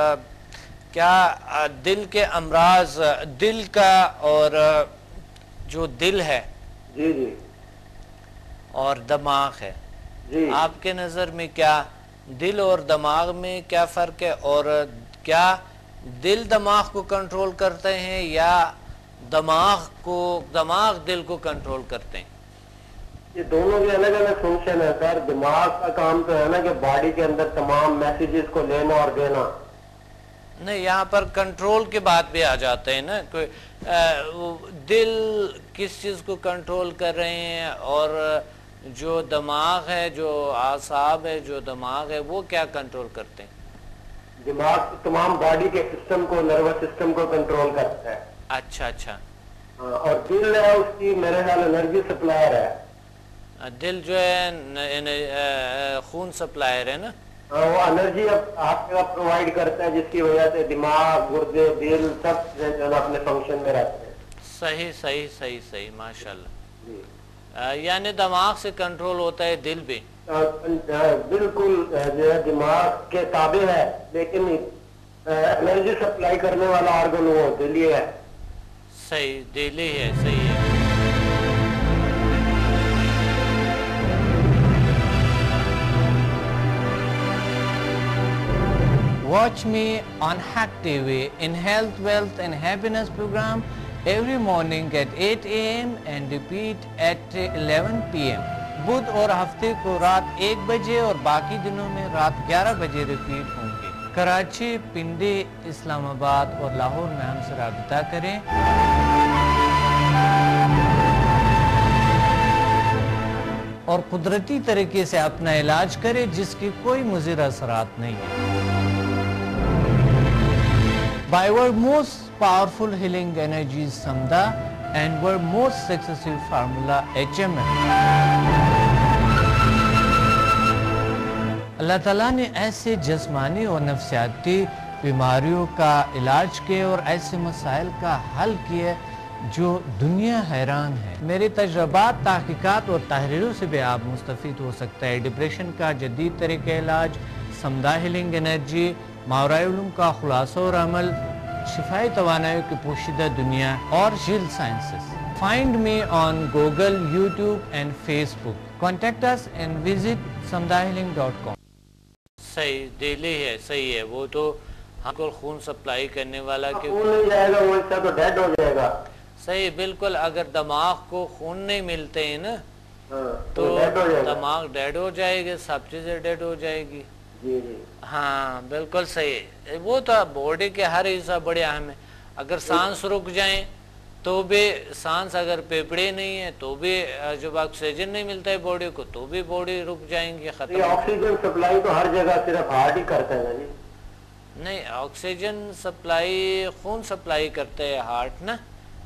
کیا دل کے امراض، دل کا اور جو دل ہے جی جی اور دماغ ہے، جی آپ کے نظر میں کیا دل اور دماغ میں کیا فرق ہے؟ اور کیا دل دماغ کو کنٹرول کرتے ہیں یا دماغ دل کو کنٹرول کرتے ہیں؟ یہ دونوں کے الگ الگ فنکشن ہے سر. دماغ کا کام تو ہے نا کہ باڈی کے اندر تمام میسیجز کو لینا اور دینا. نہیں، یہاں پر کنٹرول کے بات بھی آ جاتے ہیں نا، دل کس چیز کو کنٹرول کر رہے ہیں، اور جو دماغ ہے، جو اعصاب ہے، جو دماغ ہے، وہ کیا کنٹرول کرتے ہیں؟ دماغ تمام باڈی کے سسٹم کو، نروس سسٹم کو کنٹرول کرتا ہے. اچھا اچھا. اور دل ہے اس کی میرے خیال انرجی سپلائر ہے. دل جو ہے خون سپلائر ہے نا؟ وہ انرجی آپ کا پرووائڈ کرتا ہے، جس کی وجہ سے دماغ، گردے، دل سب جو ہے اپنے فنکشن میں رہتے ہیں. صحیح صحیح صحیح صحیح، ماشاءاللہ. جی یعنی دماغ سے کنٹرول ہوتا ہے دل بھی؟ بالکل جو ہے دماغ کے تابع ہے، لیکن انرجی سپلائی کرنے والا آرگن وہ دل ہی ہے. صحیح، دل ہی ہے، صحیح ہے. Watch me on Hack TV in Health, Wealth and Happiness program every morning at 8 AM and repeat at 11 PM. بدھ اور ہفتے کو رات 1 بجے اور باقی دنوں میں رات 11 بجے ریپیٹ ہوں گے. کراچی، پنڈی، اسلام آباد اور لاہور میں ہم سے رابطہ کریں. اور قدرتی طریقے سے اپنا علاج کریں جس کی کوئی مضر اثرات نہیں ہیں. By our most powerful healing energies Samda and our most successful formula HMM. اللہ تعالیٰ نے ایسے جسمانی اور نفسیاتی بیماریوں کا علاج کیے اور ایسے مسائل کا حل کیے جو دنیا حیران ہے۔ میری تجربات، تحقیقات اور تحریروں سے بھی آپ مستفید ہو سکتا ہے۔ ڈپریشن کا جدید طریقہ علاج، سمدھا ہیلنگ انرجی، ماورائے علوم کا خلاصہ اور عمل، شفائی توانائی کی پوشیدہ دنیا اور جیل sciences. Find me on Google, YouTube and Facebook. Contact us and visit samdhahealing.com. صحیح دہلی ہے، صحیح ہے، وہ تو ہم کو خون سپلائی کرنے والا کہ خون نہیں جائے گا وہ اس کا تو ڈیڈ ہو جائے گا۔ صحیح بالکل، اگر دماغ کو خون نہیں ملتے ہیں نا تو دماغ ڈیڈ ہو جائے گا، سب چیزیں ڈیڈ ہو جائے گی۔ جی جی ہاں بالکل صحیح، وہ تو باڈی کے ہر حصہ بڑے اہم ہے۔ اگر سانس رک جائیں تو بھی، سانس اگر پیپڑے نہیں ہے تو بھی، جب آکسیجن نہیں ملتا ہے باڈی کو تو بھی باڈی رک جائیں گی، ختم۔ آکسیجن سپلائی تو ہر جگہ صرف ہارٹ ہی کرتا ہے نا جی؟ نہیں، آکسیجن سپلائی خون سپلائی کرتا ہے ہارٹ نا،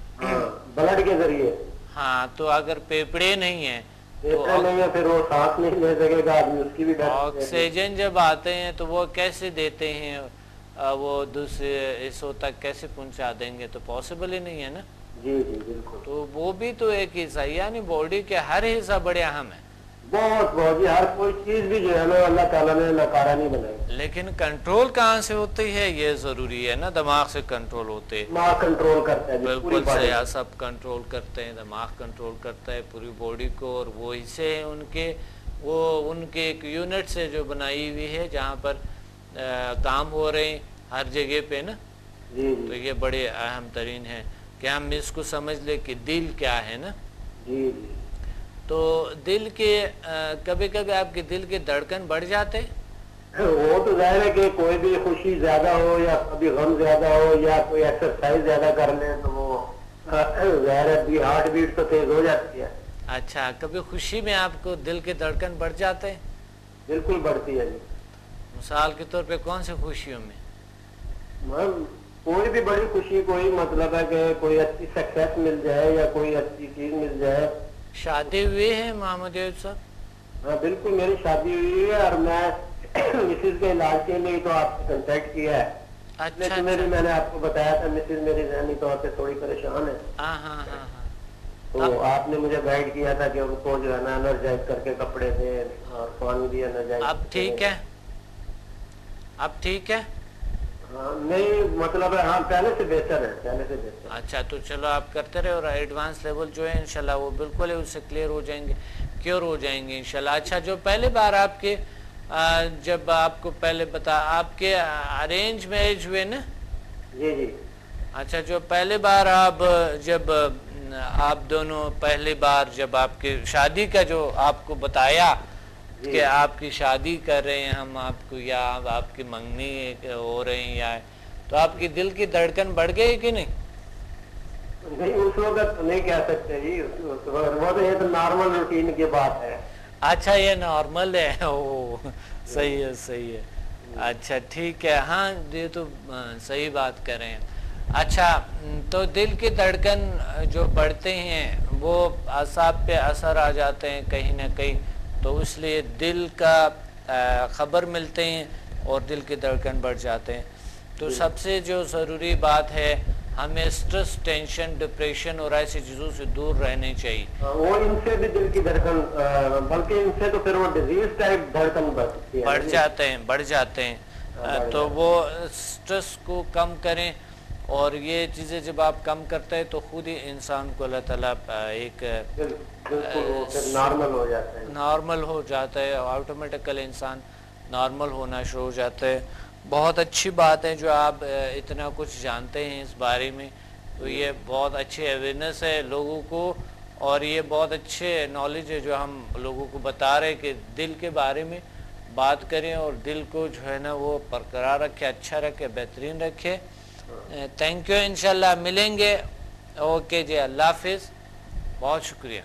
بلڈ کے ذریعے۔ ہاں تو اگر پیپڑے نہیں ہیں تو نہیں ہے پھر وہ سانس نہیں لے سکے گا آدمی، اس کی بھی آکسیجن جب آتے ہیں تو وہ کیسے دیتے ہیں، وہ دوسرے حصوں تک کیسے پہنچا دیں گے، تو پاسبل ہی نہیں ہے نا۔ جی جی بالکل، تو وہ بھی تو ایک حصہ، یعنی باڈی کے ہر حصہ بڑے اہم ہے۔ بہت بہت جی، ہر کوئی چیز بھی جو ہے نا اللہ تعالیٰ نے ناکارہ نہیں بنائی، لیکن کنٹرول کہاں سے ہوتی ہے یہ ضروری ہے نا، دماغ سے کنٹرول ہوتے، دماغ کنٹرول کرتا ہے، بالکل صحیح، سب کنٹرول کرتے ہیں، دماغ کنٹرول کرتا ہے پوری باڈی کو، اور وہ حصے ہیں ان کے، وہ ان کے ایک یونٹ سے جو بنائی ہوئی ہے جہاں پر کام ہو رہے ہیں ہر جگہ پہ نا۔ جی تو یہ بڑے اہم ترین ہے کہ ہم اس کو سمجھ لیں کہ دل کیا ہے نا۔ جی جی، تو دل کے کبھی کبھی آپ کے دل کے دھڑکن بڑھ جاتے، وہ تو ظاہر ہے کہ کوئی بھی خوشی زیادہ ہو یا کبھی غم زیادہ ہو یا کوئی ایکسرسائز زیادہ کر لیں تو وہ ظاہر ہے ہارٹ بیٹ تو تیز ہو جاتی ہے۔ اچھا، کبھی خوشی میں آپ کو دل کے دھڑکن بڑھ جاتے ہیں؟ بالکل بڑھتی ہے جی، مثال کے طور پہ کون سی خوشیوں میں؟ کوئی بھی بڑی خوشی، کوئی مطلب ہے کہ کوئی اچھی سکسیس مل جائے یا کوئی اچھی چیز مل جائے۔ شادی ہوئی ہے محمد یوسف صاحب؟ ہاں بالکل، میری شادی ہوئی ہے اور میں مسز کے علاج کے لیے تو آپ سے کنٹیکٹ کیا ہے۔ اچھا، میں نے آپ کو بتایا تھا مسز میری ذہنی طور پہ تھوڑی پریشان ہے، ہاں ہاں ہاں ہاں، تو آپ نے مجھے گائیڈ کیا تھا کہ ان کو جو ہے نا انرجائز کر کے کپڑے دیں اور پانی بھی انرجائز۔ اب ٹھیک ہے، اب ٹھیک ہے؟ ہاں نہیں مطلب ہے، ہاں پہلے سے بہتر ہے، پہلے سے بہتر۔ اچھا تو چلو آپ کرتے رہے، اور ایڈوانس لیول جو ہے انشاءاللہ وہ بالکل ہی اس سے کلیئر ہو جائیں گے، کیور ہو جائیں گے انشاءاللہ۔ اچھا، جو پہلے بار آپ کے جب آپ کو پہلے بتا، آپ کے ارینج میرج ہوئے نا؟ جی جی، اچھا، جو پہلے بار آپ جب آپ دونوں پہلی بار جب آپ کی شادی کا جو آپ کو بتایا کہ آپ کی شادی کر رہے ہیں ہم آپ کو، یا آپ کی منگنی ہو رہے ہیں، یا تو آپ کی دل کی دھڑکن بڑھ گئی کہ نہیں؟ نہیں اس وقت نہیں کہہ سکتے جی، وہ تو یہ تو نارمل روٹین کی بات ہے۔ اچھا، یہ نارمل ہے، او صحیح ہے، صحیح ہے، اچھا ٹھیک ہے، ہاں یہ تو صحیح بات کر رہے ہیں۔ اچھا، تو دل کی دھڑکن جو بڑھتے ہیں وہ اعصاب پہ اثر آ جاتے ہیں کہیں نہ کہیں، تو اس لیے دل کا خبر ملتے ہیں اور دل کی دھڑکن بڑھ جاتے ہیں۔ تو سب سے جو ضروری بات ہے، ہمیں سٹرس، ٹینشن، ڈپریشن اور ایسی چیزوں سے دور رہنے چاہیے۔ وہ ان سے بھی دل کی دھڑکن، بلکہ ان سے تو پھر وہ ڈیزیز ٹائپ دھڑکن بڑھ جاتے ہیں، تو وہ سٹرس کو کم کریں، اور یہ چیزیں جب آپ کم کرتے ہیں تو خود ہی انسان کو اللہ تعالیٰ ایک نارمل ہو جاتا ہے، آٹومیٹیکل انسان نارمل ہونا شروع ہو جاتا ہے۔ بہت اچھی بات ہے جو آپ اتنا کچھ جانتے ہیں اس بارے میں، تو یہ بہت اچھی اویئرنیس ہے لوگوں کو، اور یہ بہت اچھے نالج ہے جو ہم لوگوں کو بتا رہے کہ دل کے بارے میں بات کریں، اور دل کو جو ہے نا وہ برقرار رکھے، اچھا رکھے، بہترین رکھے۔ تھینک یو، انشاءاللہ ملیں گے۔ اوکے جی، اللہ حافظ، بہت شکریہ۔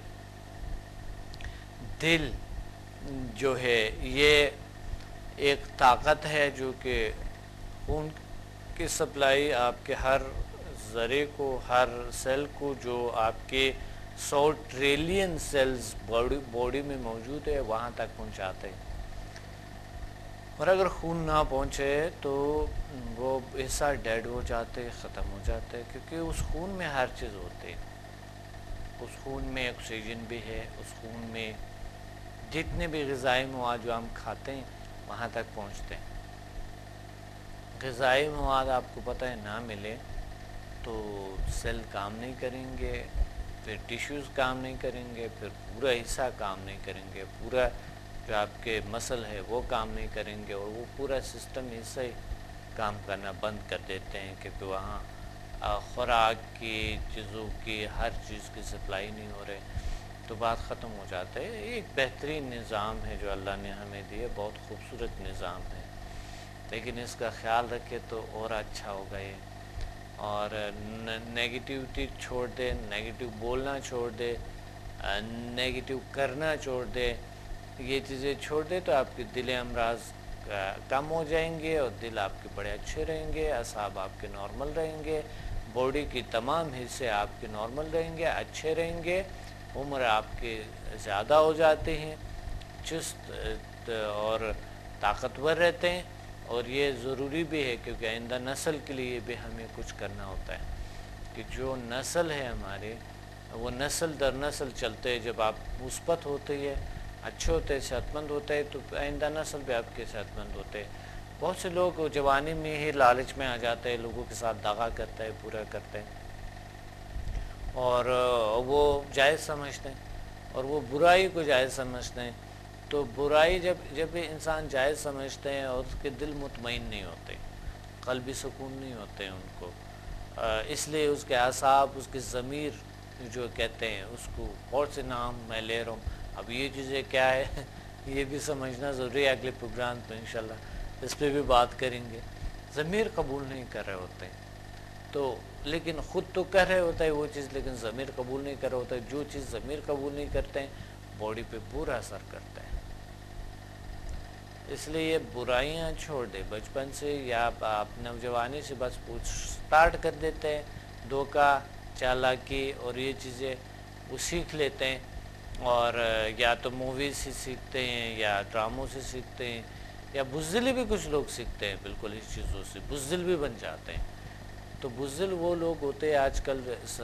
دل جو ہے یہ ایک طاقت ہے جو کہ خون کی سپلائی آپ کے ہر ذرے کو، ہر سیل کو، جو آپ کے 100 ٹریلین سیلز باڈی میں موجود ہے وہاں تک پہنچاتے ہیں۔ اور اگر خون نہ پہنچے تو وہ حصہ ڈیڈ ہو جاتے، ختم ہو جاتے، کیونکہ اس خون میں ہر چیز ہوتی ہے. اس خون میں آکسیجن بھی ہے، اس خون میں جتنے بھی غذائی مواد جو ہم کھاتے ہیں وہاں تک پہنچتے ہیں. غذائی مواد آپ کو پتہ ہے نہ ملے تو سیل کام نہیں کریں گے، پھر ٹیشوز کام نہیں کریں گے، پھر پورا حصہ کام نہیں کریں گے، پورا جو آپ کے مسل ہے وہ کام نہیں کریں گے، اور وہ پورا سسٹم حصہ ہی کام کرنا بند کر دیتے ہیں، کیونکہ وہاں خوراک کی چیزوں کی ہر چیز کی سپلائی نہیں ہو رہے تو بات ختم ہو جاتا ہے. ایک بہترین نظام ہے جو اللہ نے ہمیں دیے، بہت خوبصورت نظام ہے، لیکن اس کا خیال رکھے تو اور اچھا ہوگا یہ. اور نیگیٹیوٹی چھوڑ دے، نیگیٹیو بولنا چھوڑ دے، نیگیٹیو کرنا چھوڑ دے، یہ چیزیں چھوڑ دے تو آپ کے دل امراض کم ہو جائیں گے، اور دل آپ کے بڑے اچھے رہیں گے، اعصاب آپ کے نارمل رہیں گے، باڈی کی تمام حصے آپ کے نارمل رہیں گے، اچھے رہیں گے، عمر آپ کے زیادہ ہو جاتے ہیں، چست اور طاقتور رہتے ہیں. اور یہ ضروری بھی ہے کیونکہ آئندہ نسل کے لیے بھی ہمیں کچھ کرنا ہوتا ہے، کہ جو نسل ہے ہمارے وہ نسل در نسل چلتے ہیں. جب آپ مثبت ہوتے ہیں، اچھے ہوتے ہیں، صحت مند ہوتے ہیں تو آئندہ نسل بھی آپ کے صحت مند ہوتے ہیں. بہت سے لوگ جوانی میں ہی لالچ میں آ جاتے ہیں، لوگوں کے ساتھ دغا کرتا ہے، پورا کرتے ہیں، اور وہ جائز سمجھتے ہیں، اور وہ برائی کو جائز سمجھتے ہیں. تو برائی جب انسان جائز سمجھتے ہیں اور اس کے دل مطمئن نہیں ہوتے، قلبی سکون نہیں ہوتے ان کو، اس لیے اس کے اعصاب، اس کی ضمیر جو کہتے ہیں اس کو بہت سے نام میں لے رہا ہوں. اب یہ چیزیں کیا ہے یہ بھی سمجھنا ضروری ہے. اگلے پروگرام پہ انشاءاللہ اس پہ بھی بات کریں گے. ضمیر قبول نہیں کر رہے ہوتے ہیں تو، لیکن خود تو کر رہے ہوتا ہے وہ چیز، لیکن ضمیر قبول نہیں کر رہا ہوتا ہے. جو چیز ضمیر قبول نہیں کرتے ہیں باڈی پہ برا اثر کرتا ہے. اس لیے یہ برائیاں چھوڑ دے بچپن سے، یا آپ نوجوانی سے بس سٹارٹ کر دیتے ہیں. دھوکہ، چالاکی اور یہ چیزیں وہ سیکھ لیتے ہیں، اور یا تو موویز سے سیکھتے ہیں یا ڈراموں سے سیکھتے ہیں، یا بزدلی بھی کچھ لوگ سیکھتے ہیں بالکل اس چیزوں سے، بزدل بھی بن جاتے ہیں. تو بزدل وہ لوگ ہوتے ہیں، آج کل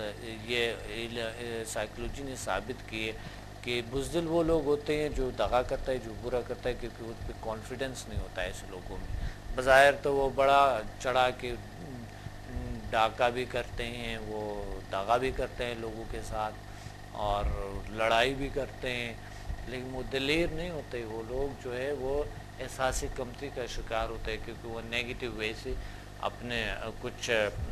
یہ سائیکلوجی نے ثابت کی ہے کہ بزدل وہ لوگ ہوتے ہیں جو دغا کرتا ہے، جو برا کرتا ہے، کیونکہ اس پہ کانفیڈنس نہیں ہوتا ہے ایسے لوگوں میں. بظاہر تو وہ بڑا چڑھا کے ڈاکہ بھی کرتے ہیں، وہ دغا بھی کرتے ہیں لوگوں کے ساتھ، اور لڑائی بھی کرتے ہیں، لیکن وہ دلیر نہیں ہوتے. وہ لوگ جو ہے وہ احساسی کمتری کا شکار ہوتے ہیں، کیونکہ وہ نیگیٹو وے سے اپنے کچھ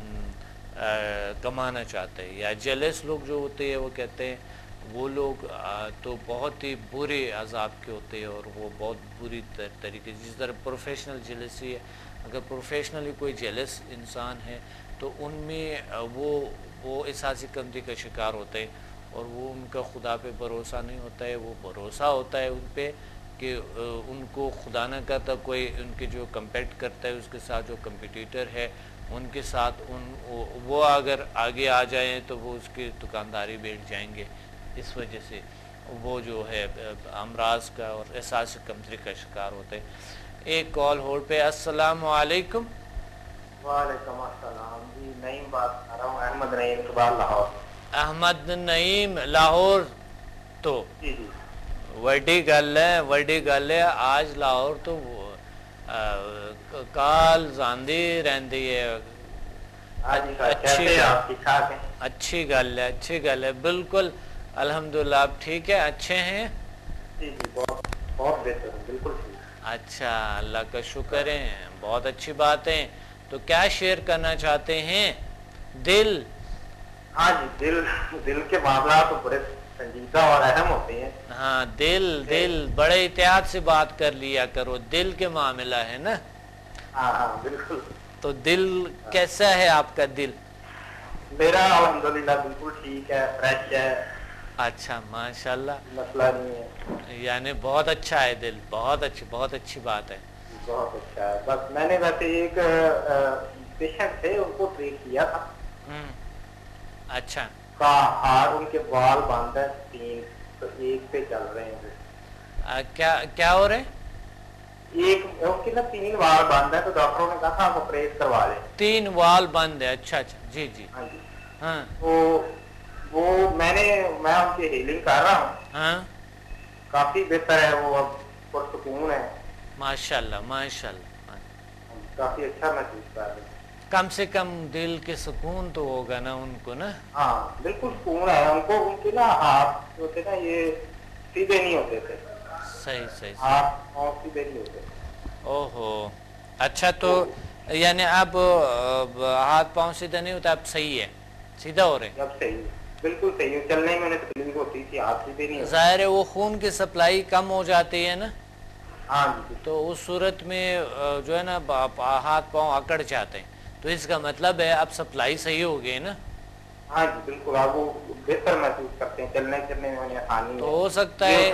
کمانا چاہتے ہیں. یا جیلس لوگ جو ہوتے ہیں وہ کہتے ہیں وہ لوگ تو بہت ہی برے عذاب کے ہوتے ہیں، اور وہ بہت بری طریقے، جس طرح پروفیشنل جیلسی ہے. اگر پروفیشنلی کوئی جیلس انسان ہے تو ان میں وہ احساسی کمتری کا شکار ہوتے ہیں، اور وہ ان کا خدا پہ بھروسہ نہیں ہوتا ہے. وہ بھروسہ ہوتا ہے ان پہ کہ ان کو خدا نہ کرتا کوئی ان کے جو کمپیٹ کرتا ہے اس کے ساتھ، جو کمپٹیٹر ہے ان کے ساتھ وہ اگر آگے آ جائیں تو وہ اس کی دکانداری بیٹھ جائیں گے. اس وجہ سے وہ جو ہے امراض کا اور احساس کمتری کا شکار ہوتے ہیں. ایک کال ہولڈ پہ. السلام علیکم. وعلیکم السلام جی. نعیم بات کر رہا ہوں، احمد نعیم اقبال لاہور. احمد نعیم لاہور. تو جی جی وڈی گل ہے. آج لاہور تو کال زاندی رہندی ہے. اچھی گل ہے بالکل الحمدللہ. آپ ٹھیک ہے؟ اچھے ہیں؟ جی جی بہت بہتر، بالکل ٹھیک. اچھا، اللہ کا شکر ہے، بہت اچھی بات ہے. تو کیا شیئر کرنا چاہتے ہیں؟ دل. ہاں جی، دل کے معاملات تو بڑے سنجیدہ اور اہم ہوتے ہیں. ہاں، دل بڑے احتیاط سے بات کر لیا کرو، دل کے معاملہ ہے نا. ہاں بالکل. تو دل کیسا ہے آپ کا دل؟ میرا الحمدللہ بالکل ٹھیک ہے، فریش ہے. اچھا، ماشاءاللہ، مسئلہ نہیں ہے. یعنی بہت اچھا ہے دل. بہت اچھی بات ہے. بہت اچھا ہے. بس میں نے ویسے ایک پیشنٹ تھے، ان کو ٹریٹ کیا تھا. اچھا. ہار ان کے بال بند ہے 3، تو ایک پہ چل رہے ہیں. کیا ہو رہے ہیں؟ ایک اس کے نا 3 وال بند ہے تو ڈاکٹروں نے کہا تھا آپ آپریٹ کروا لیں. 3 وال بند ہے. اچھا اچھا جی جی. ہاں جی. ہاں تو وہ میں ان کی ہیلنگ کر رہا ہوں. ہاں کافی بہتر ہے وہ, اب پرسکون ہے. ماشاء اللہ ماشاء اللہ. کافی اچھا محسوس کر رہے ہیں. کم سے کم دل کے سکون تو ہوگا نا ان کو نا. ہاں بالکل سکون ہے ان کو. ان کے نا ہاتھ جو تھے نا یہ سیدھے نہیں ہوتے تھے. صحیح صحیح. ہاتھ اور سیدھے نہیں ہوتے. اوہو اچھا. تو یعنی اب ہاتھ پاؤں سیدھا نہیں ہوتا, اب صحیح ہے, سیدھا ہو رہے ہیں. اب صحیح ہے, بالکل صحیح ہے. چلنے میں تکلیف ہوتی تھی, ہاتھ سیدھے نہیں ہوتے. ظاہر ہے وہ خون کی سپلائی کم ہو جاتی ہے نا. ہاں جی. تو اس صورت میں جو ہے نا ہاتھ پاؤں اکڑ جاتے ہیں, تو اس کا مطلب ہے اب سپلائی صحیح ہو گئی نا. ہاں جی بالکل. آپ وہ بہتر محسوس کرتے ہیں, چلنے چلنے میں آسانی. تو ہو سکتا ہے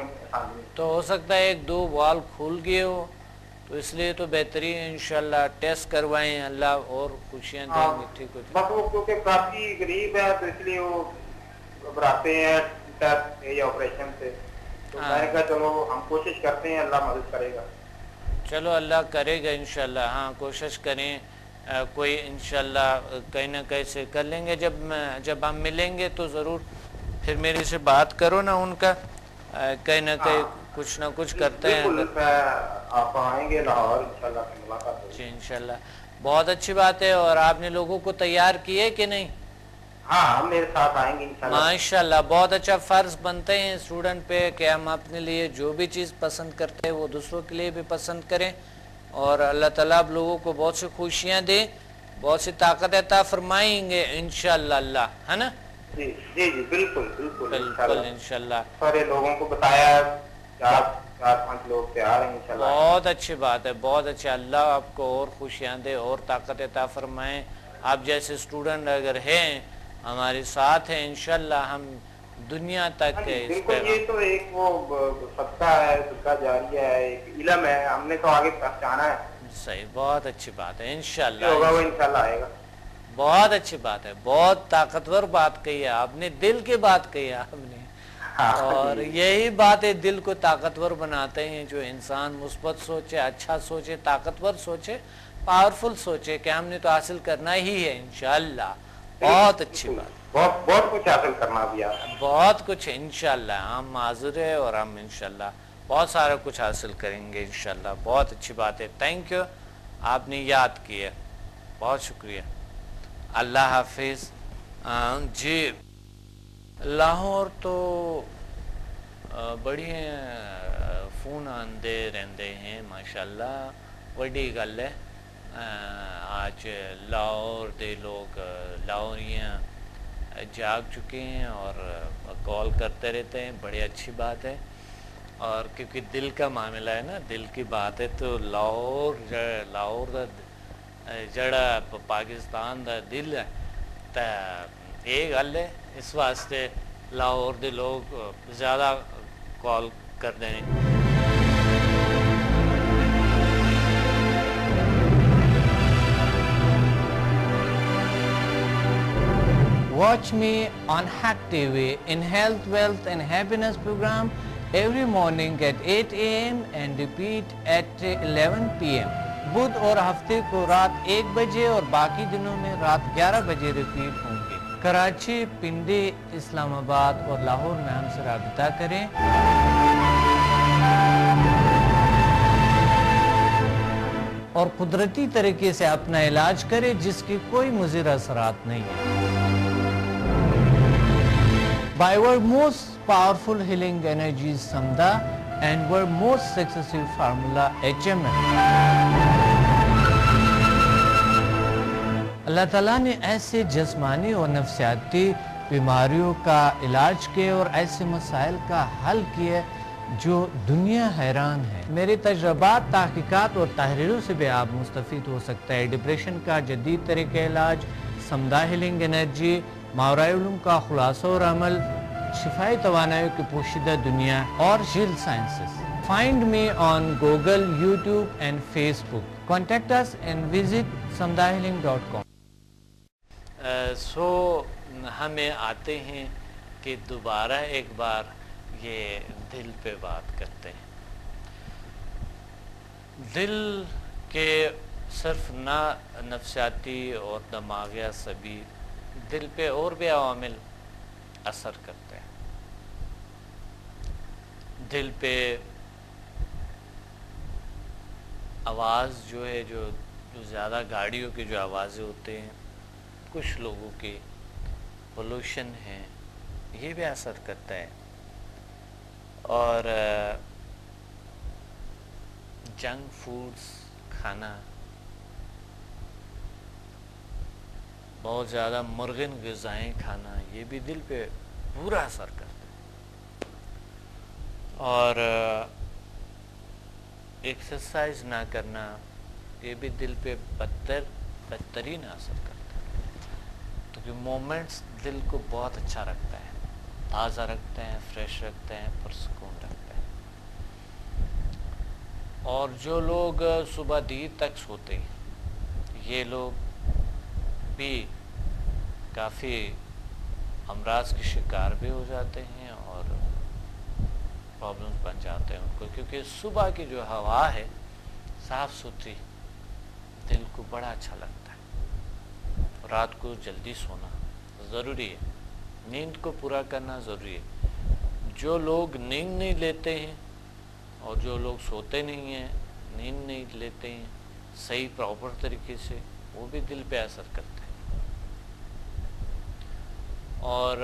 ایک دو وال کھول گئے ہو, تو اس لیے تو بہترین انشاءاللہ ٹیسٹ کروائیں, اللہ اور خوشیاں دیں گے. ٹھیک ہو بس وہ کیونکہ کافی غریب ہے تو اس لیے وہ گھبراتے ہیں ٹیسٹ یا آپریشن سے. تو میں نے کہا چلو ہم کوشش کرتے ہیں, اللہ مدد کرے گا. چلو اللہ کرے گا انشاءاللہ. ہاں کوشش کریں, کوئی انشاءاللہ کہیں نہ کہیں سے کر لیں گے. جب ہم ملیں گے تو ضرور پھر میرے سے بات کرو نا ان کا, کہیں نہ کہیں کچھ نہ کچھ کرتے ہیں. آپ آئیں گے لاہور انشاءاللہ ملاقات ہوگی. جی انشاءاللہ. بہت اچھی بات ہے. اور آپ نے لوگوں کو تیار کیے کہ نہیں؟ ہاں ہم میرے ساتھ آئیں گے انشاءاللہ. ماشاءاللہ. بہت اچھا فرض بنتے ہیں اسٹوڈنٹ پہ کہ ہم اپنے لیے جو بھی چیز پسند کرتے ہیں وہ دوسروں کے لیے بھی پسند کریں, اور اللہ تعالیٰ آپ لوگوں کو بہت سی خوشیاں دیں, بہت سی طاقت عطا فرمائیں گے انشاءاللہ. اللہ ہے نا. جی جی جی بالکل بالکل بالکل انشاءاللہ. سارے لوگوں کو بتایا, 4-5 لوگ تیار ہیں انشاءاللہ. بہت اچھی بات ہے, بہت اچھا. اللہ آپ کو اور خوشیاں دے اور طاقت عطا فرمائیں. آپ جیسے اسٹوڈنٹ اگر ہیں ہمارے ساتھ ہیں, انشاءاللہ ہم دنیا تک بالکل. یہ تو ایک وہ صدقہ ہے, صدقہ جاریہ ہے, ایک علم ہے, ہم نے تو آگے پہنچانا ہے. صحیح. بہت اچھی بات ہے انشاءاللہ. ہوگا وہ انشاءاللہ آئے گا. بہت اچھی بات ہے, بہت طاقتور بات کہی ہے آپ نے, دل کی بات کہی ہے آپ نے. اور یہی باتیں دل کو طاقتور بناتے ہیں, جو انسان مثبت سوچے, اچھا سوچے, طاقتور سوچے, پاورفل سوچے کہ ہم نے تو حاصل کرنا ہی ہے انشاءاللہ. بہت اچھی بات. بہت کچھ حاصل کرنا بھی ہے, بہت کچھ انشاءاللہ. ہم معذور ہیں اور ہم انشاءاللہ بہت سارا کچھ حاصل کریں گے انشاءاللہ. بہت اچھی بات ہے. تھینک یو, آپ نے یاد کیا, بہت شکریہ. اللہ حافظ. جی لاہور تو بڑی فون آندے رہندے ہیں ماشاءاللہ, بڑی گل ہے. آج لاہور دے لوگ لاہوریاں جاگ چکے ہیں اور کال کرتے رہتے ہیں, بڑی اچھی بات ہے. اور کیونکہ دل کا معاملہ ہے نا, دل کی بات ہے, تو لاہور دا جڑا پاکستان دا دل ہے, تو یہ گل ہے. اس واسطے لاہور دے لوگ زیادہ کال کرتے ہیں. Watch me on Hack TV in Health, Wealth and Happiness program every morning at 8 a.m. and repeat at 11 p.m. بدھ اور ہفتے کو رات 1 بجے اور باقی دنوں میں رات 11 بجے ریپیٹ ہوں گے. کراچی, پنڈی, اسلام آباد اور لاہور میں ہم سے رابطہ کریں. اور قدرتی طریقے سے اپنا علاج کریں جس کی کوئی مضر اثرات نہیں ہیں. By our most powerful healing energies Samda and our most successful formula HMM. اللہ تعالیٰ نے ایسے جسمانی اور نفسیاتی بیماریوں کا علاج کیا اور ایسے مسائل کا حل کیا جو دنیا حیران ہے. میرے تجربات, تحقیقات اور تحریروں سے بھی آپ مستفید ہو سکتا ہے. ڈپریشن کا جدید طریقہ علاج, سمدہ ہیلنگ انرجی, ماورائے علوم کا خلاصہ اور عمل, شفائی توانائی کی پوشیدہ دنیا اور جیل sciences. Find me on Google, YouTube and Facebook. Contact us and visit samdahealing.com. ہمیں آتے ہیں کہ دوبارہ ایک بار یہ دل پہ بات کرتے ہیں. دل کے صرف نہ نفسیاتی اور دماغی عصبی، دل پہ اور بھی عوامل اثر کرتے ہیں. دل پہ آواز جو ہے، جو زیادہ گاڑیوں کی جو آوازیں ہوتے ہیں، کچھ لوگوں کی پولوشن ہے، یہ بھی اثر کرتا ہے. اور جنک فوڈز کھانا، بہت زیادہ مرغن غذائیں کھانا، یہ بھی دل پہ برا اثر کرتا ہے. اور ایکسرسائز نہ کرنا، یہ بھی دل پہ بدترین اثر کرتا ہے. کیونکہ مومنٹس دل کو بہت اچھا رکھتا ہے، تازہ رکھتے ہیں، فریش رکھتے ہیں، پرسکون رکھتے ہیں. اور جو لوگ صبح دیر تک سوتے ہیں، یہ لوگ بھی کافی امراض کے شکار بھی ہو جاتے ہیں اور پرابلمس بن جاتے ہیں ان کو. کیونکہ صبح کی جو ہوا ہے صاف ستھری، دل کو بڑا اچھا لگتا ہے. رات کو جلدی سونا ضروری ہے، نیند کو پورا کرنا ضروری ہے. جو لوگ نیند نہیں لیتے ہیں اور جو لوگ سوتے نہیں ہیں، نیند نہیں لیتے ہیں صحیح پراپر طریقے سے، وہ بھی دل پہ اثر کرتا ہے. اور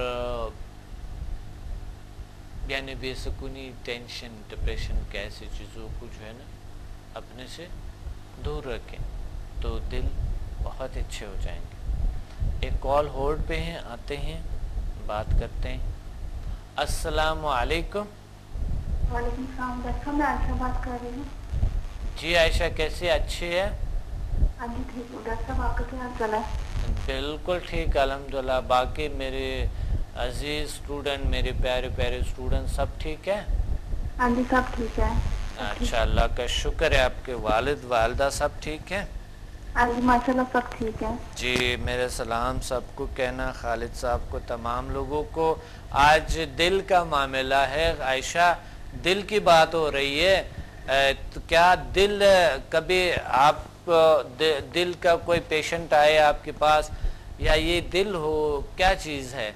یعنی بے سکونی، ٹینشن، ڈپریشن کے ایسی چیزوں کو جو ہے نا اپنے سے دور رکھیں تو دل بہت اچھے ہو جائیں گے. ایک کال ہولڈ پہ ہیں، آتے ہیں، بات کرتے ہیں. السلام علیکم. وعلیکم السلام. ڈاکٹر میں عائشہ بات کر رہی ہوں. جی عائشہ، کیسی اچھی ہے؟ ہاں جی ٹھیک ہوں. ڈاکٹر صاحب آپ کا کیا حال چال ہے؟ بالکل ٹھیک الحمدللہ. باقی میرے عزیز اسٹوڈنٹ، میرے پیارے پیارے اسٹوڈنٹ سب ٹھیک ہے؟ ہاں جی سب ٹھیک ہے. اچھا، اللہ کا شکر ہے. آپ کے والد والدہ سب ٹھیک ہیں؟ ہاں جی ماشاء اللہ سب ٹھیک ہے. جی میرے سلام سب کو کہنا، خالد صاحب کو، تمام لوگوں کو. آج دل کا معاملہ ہے عائشہ، دل کی بات ہو رہی ہے. تو کیا دل کبھی آپ دل کا کوئی پیشنٹ آئے آپ کے پاس، یا یہ دل ہو کیا چیز ہے؟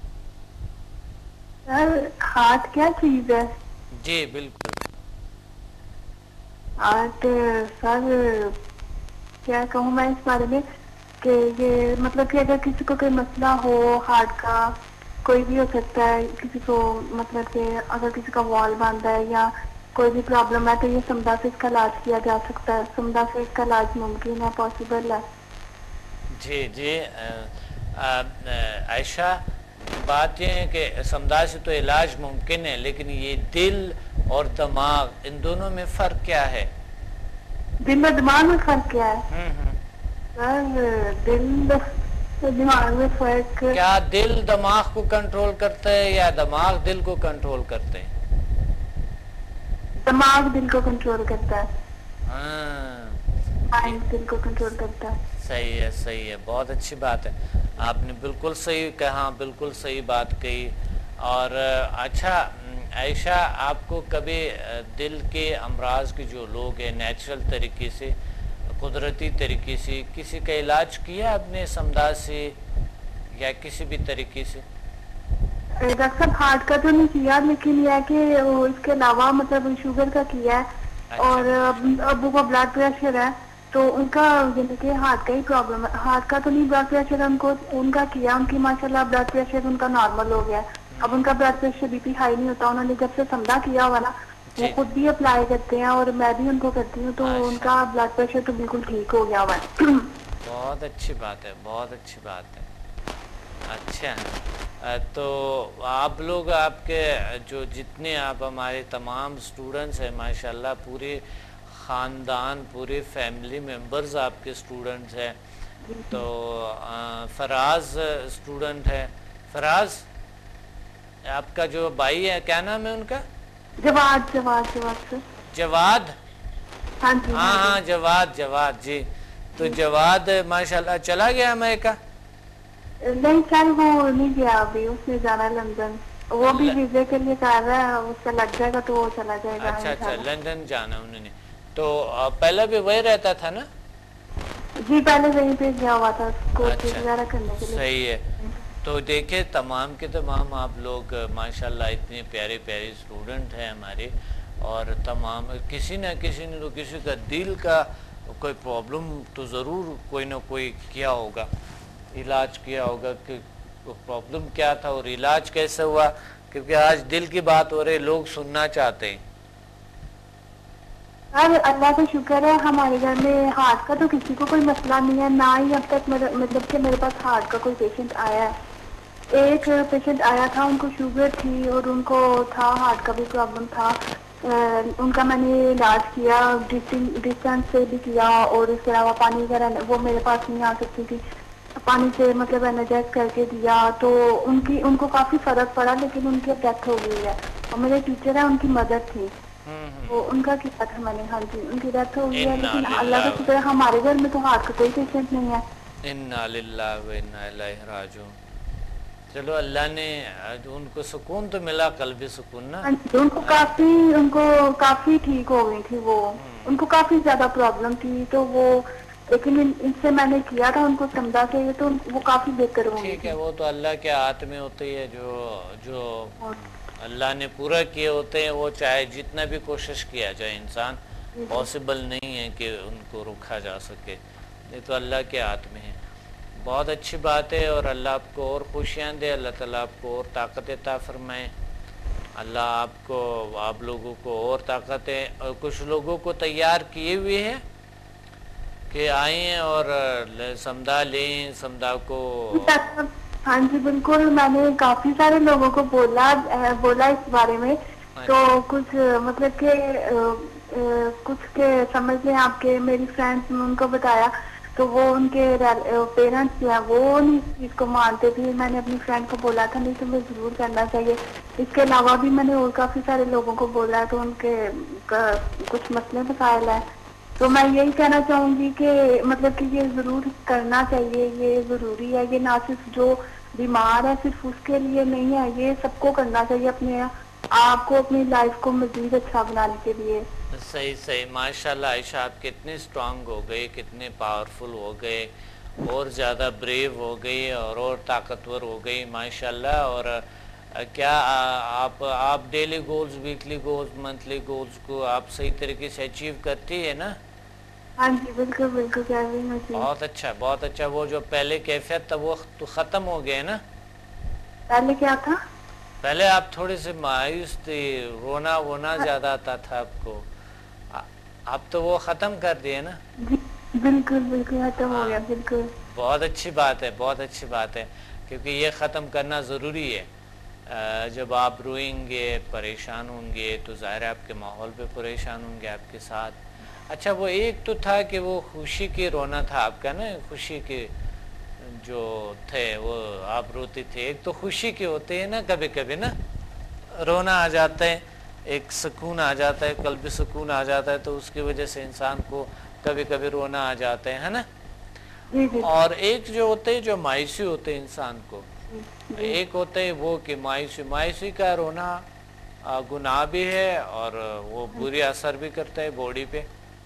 سر ہارٹ کیا چیز ہے؟ جی بالکل. ہارٹ سر کیا کہوں میں اس بارے میں کہ یہ مطلب کہ اگر کسی کو کوئی مسئلہ ہو ہارٹ کا، کوئی بھی ہو سکتا ہے کسی کو، مطلب کہ اگر کسی کا وال باندھا ہے یا کوئی بھی پرابلم ہے تو یہ سمدھا سے اس کا علاج کیا جا سکتا ہے. سمدھا سے اس کا علاج ممکن ہے، پاسبل ہے. جی جی عائشہ، بات یہ ہے کہ سمدھا سے تو علاج ممکن ہے، لیکن یہ دل اور دماغ، ان دونوں میں فرق کیا ہے؟ دل اور دماغ میں فرق کیا ہے؟ سر دل دماغ میں فرق، کیا دل دماغ کو کنٹرول کرتا ہے یا دماغ دل کو کنٹرول کرتے ہیں؟ دماغ دل کو کنٹرول کرتا ہے. ہاں دل کو کنٹرول کرتا ہے. صحیح ہے، صحیح ہے، بہت اچھی بات ہے. آپ نے بالکل صحیح کہا، بالکل صحیح بات کہی. اور اچھا عائشہ، آپ کو کبھی دل کے امراض کے جو لوگ ہیں نیچرل طریقے سے، قدرتی طریقے سے کسی کا علاج کیا آپ نے سمدھا سے یا کسی بھی طریقے سے؟ ڈاکٹر صاحب ہارٹ کا تو نہیں کیا، لیکن یہ ہے کہ اس کے علاوہ مطلب شوگر کا کیا ہے. اور ابو کا بلڈ پریشر ہے تو ان کا یعنی کہ ہارٹ کا ہی پرابلم ہے. ہارٹ کا تو نہیں، بلڈ پریشر ان کا کیا، ان کی ماشاءاللہ بلڈ پریشر ان کا نارمل ہو گیا. اب ان کا blood pressure B P high نہیں ہوتا. انہوں نے جب سے سمدھا کیا ہوا نا، وہ خود بھی اپلائی کرتے ہیں اور میں بھی ان کو کرتی ہوں، تو ان کا بلڈ پریشر تو بالکل ٹھیک ہو گیا ہوا ہے. بہت اچھی بات ہے، بہت اچھی بات ہے. اچھا، تو آپ لوگ، آپ کے جو جتنے آپ ہمارے تمام اسٹوڈنٹس ہیں ماشاءاللہ، پورے خاندان، پورے فیملی ممبرز آپ کے اسٹوڈنٹس ہیں. تو فراز اسٹوڈنٹ ہے. فراز، آپ کا جو بھائی ہے کیا نام ہے ان کا؟ جواد. جواد. ہاں جی ہاں جواد جی. تو جواد ماشاءاللہ چلا گیا امریکہ؟ نہیں سر وہ نہیں گیا ابھی، اس نے جانا ہے لندن. وہ بھی ویزے کے لیے کر رہا ہے، اس کا لگ جائے گا تو وہ چلا جائے گا. اچھا لندن جانا انہوں نے. تو پہلا بھی وہی رہتا تھا نا؟ جی پہلے وہیں پہ گیا ہوا تھا کورسز اچھا وغیرہ کرنے کے لیے. صحیح ہے. تو دیکھیں تمام کے تمام آپ لوگ ماشاءاللہ اتنے پیارے پیارے اسٹوڈنٹ ہیں ہمارے, اور تمام کسی نہ کسی نے تو کسی کا دل کا کوئی پرابلم تو ضرور کوئی نہ کوئی کیا ہوگا, علاج کیا ہوگا کہ پرابلم کیا تھا اور علاج کیسے ہوا, کیونکہ آج دل کی بات ہو رہی, لوگ سننا چاہتے ہیں. اللہ کا شکر ہے ہمارے گھر میں ہارٹ کا تو کسی کو کوئی مسئلہ نہیں ہے, نہ ہی اب تک مطلب کہ میرے پاس ہارٹ کا کوئی پیشنٹ آیا ہے. ایک پیشنٹ آیا تھا, ان کو شوگر تھی اور ان کو تھا ہارٹ کا بھی پرابلم تھا. ان کا میں نے علاج کیا, ڈسٹینس سے بھی کیا, اور اس کے علاوہ پانی وغیرہ وہ میرے پاس نہیں آ سکتی تھی, پانی سے مطلب انرجائز کر کے دیا, تو ان کو کافی فرق پڑا, لیکن ان کی ڈیتھ ہو گئی ہے. اور میرے ٹیچر ہیں, ان کی مدر تھی, تو ان کا کیا تھا میں نے, ہاں جی ان کی ڈیتھ ہو گئی ہے. لیکن اللہ کا شکر ہے ہمارے گھر میں تو ہارٹ کا کوئی پیشنٹ نہیں ہے. انا للہ و انا الیہ راجعون. چلو اللہ نے ان کو سکون تو ملا, قلبی سکون نا. ان کو کافی ٹھیک ہو گئی تھی وہ, ان کو کافی زیادہ پرابلم تھی, تو وہ لیکن ان سے میں نے کیا تھا, ان کو سمجھا کے, تو وہ کافی بہتر ہو گئی. ٹھیک ہے, وہ تو اللہ کے ہاتھ میں ہوتی ہے, جو اللہ نے پورا کیے ہوتے ہیں, وہ چاہے جتنا بھی کوشش کیا جائے انسان, پاسبل نہیں ہے کہ ان کو روکا جا سکے, یہ تو اللہ کے ہاتھ میں ہے. بہت اچھی بات ہے, اور اللہ آپ کو اور خوشیاں دے, اللہ تعالیٰ آپ کو اور طاقت عطا فرمائے, اللہ آپ لوگوں کو اور طاقت ہے. اور کچھ لوگوں کو تیار کیے ہوئے ہیں کہ آئیں اور سمدھا لیں, سمدھا کو. ہاں جی بالکل, میں نے کافی سارے لوگوں کو بولا اس بارے میں, تو کچھ مطلب کہ کچھ کے سمجھ لیں آپ کے, میری فرینڈس نے ان کو بتایا, تو وہ ان کے پیرنٹس جو ہیں وہ نہیں اس چیز کو مانتے تھے. میں نے اپنی فرینڈ کو بولا تھا نہیں تمہیں ضرور کرنا چاہیے. اس کے علاوہ بھی میں نے اور کافی سارے لوگوں کو بولا, تو ان کے کچھ مسئلے مسائل ہیں. تو میں یہی کہنا چاہوں گی کہ مطلب کہ یہ ضرور کرنا چاہیے, یہ ضروری ہے. یہ نہ صرف جو بیمار ہے صرف اس کے لیے نہیں ہے, یہ سب کو کرنا چاہیے, اپنے آپ کو اپنی لائف کو مزید اچھا بنانے کے لیے. صحیح ماشاءاللہ. عائشہ آپ کتنے اسٹرانگ ہو گئے, کتنے پاورفل ہو گئے, اور زیادہ بریو ہو گئی, اور طاقتور ہو گئی ماشاءاللہ. اور کیا آپ daily goals, weekly goals, monthly goals کو آپ صحیح طریقے سے اچیو کرتی ہے نا؟ ہاں جی بالکل بالکل. بہت اچھا بہت اچھا. وہ جو پہلے کیفیت تھا وہ تو ختم ہو گیا نا؟ پہلے کیا تھا؟ پہلے آپ تھوڑے سے مایوس تھی, رونا وونا زیادہ آتا تھا آپ کو, اب تو وہ ختم کر دیے نا؟ بالکل بالکل ختم ہو گیا. بالکل بہت اچھی بات ہے, بہت اچھی بات ہے, کیونکہ یہ ختم کرنا ضروری ہے. جب آپ روئیں گے, پریشان ہوں گے, تو ظاہر ہے آپ کے ماحول پہ پریشان ہوں گے آپ کے ساتھ. اچھا وہ ایک تو تھا کہ وہ خوشی کی رونا تھا آپ کا نا, خوشی کے جو تھے وہ آپ روتے تھے. ایک تو خوشی کے ہوتے ہیں نا, کبھی کبھی نا رونا آ جاتا ہے, ایک سکون آ جاتا ہے, قلبی سکون آ جاتا ہے, تو اس کی وجہ سے انسان کو کبھی کبھی رونا آ جاتا ہے نا. اور ایک جو ہوتے ہیں جو مایوسی ہوتے ہیں انسان کو, ایک ہوتا ہے وہ کہ مایوسی کا رونا گناہ بھی ہے, اور وہ بری اثر بھی کرتا ہے باڈی پہ.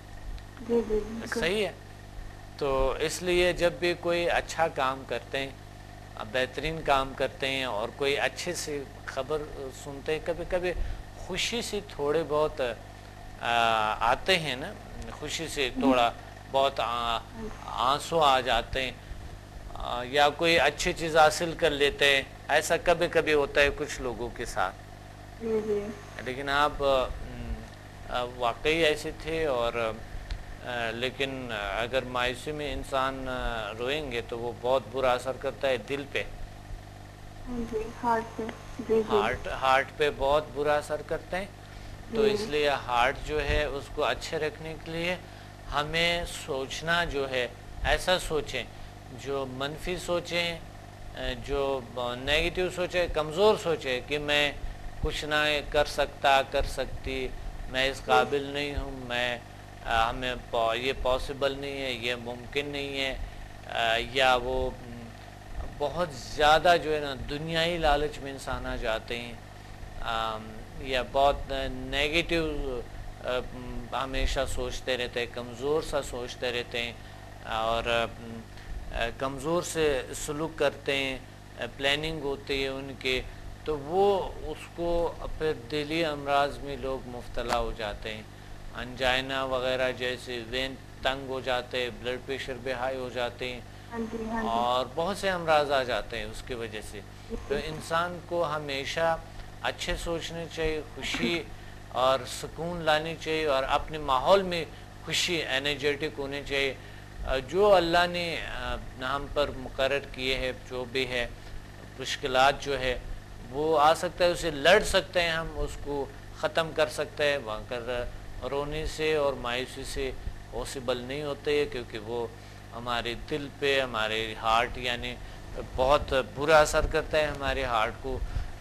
صحیح ہے. تو اس لیے جب بھی کوئی اچھا کام کرتے ہیں, بہترین کام کرتے ہیں, اور کوئی اچھے سے خبر سنتے ہیں, کبھی کبھی خوشی سے تھوڑے بہت آتے ہیں نا, خوشی سے تھوڑا بہت آنسو آ جاتے ہیں, یا کوئی اچھی چیز حاصل کر لیتے ہیں. ایسا کبھی کبھی ہوتا ہے کچھ لوگوں کے ساتھ. لیکن آپ واقعی ایسے تھے. اور لیکن اگر مایوسی میں انسان روئیں گے تو وہ بہت برا اثر کرتا ہے دل پہ, ہارٹ پہ بہت برا اثر کرتے ہیں. تو اس لیے ہارٹ جو ہے اس کو اچھے رکھنے کے لیے ہمیں سوچنا جو ہے ایسا سوچیں, جو منفی سوچیں, جو نیگیٹیو سوچیں, کمزور سوچیں کہ میں کچھ نہ کر سکتی, میں اس قابل نہیں ہوں, ہمیں یہ پاسبل نہیں ہے, یہ ممکن نہیں ہے, یا وہ بہت زیادہ جو ہے نا دنیائی لالچ میں انسان آ جاتے ہیں, یا بہت نیگیٹیو ہمیشہ سوچتے رہتے ہیں، کمزور سا سوچتے رہتے ہیں اور کمزور سے سلوک کرتے ہیں، پلاننگ ہوتی ہے ان کے، تو وہ اس کو پھر دلی امراض میں لوگ مبتلا ہو جاتے ہیں، انجائنا وغیرہ جیسے وین تنگ ہو جاتے ہیں، بلڈ پریشر بھی ہائی ہو جاتے ہیں اور بہت سے امراض آ جاتے ہیں اس کی وجہ سے۔ تو انسان کو ہمیشہ اچھے سوچنے چاہیے، خوشی اور سکون لانی چاہیے اور اپنے ماحول میں خوشی انرجیٹک ہونے چاہیے۔ جو اللہ نے ہم پر مقرر کیے ہے، جو بھی ہے مشکلات جو ہے وہ آ سکتا ہے، اسے لڑ سکتے ہیں، ہم اس کو ختم کر سکتے ہیں، مگر رونے سے اور مایوسی سے پاسبل نہیں ہوتے ہیں، کیونکہ وہ ہمارے دل پہ، ہمارے ہارٹ یعنی بہت برا اثر کرتا ہے، ہمارے ہارٹ کو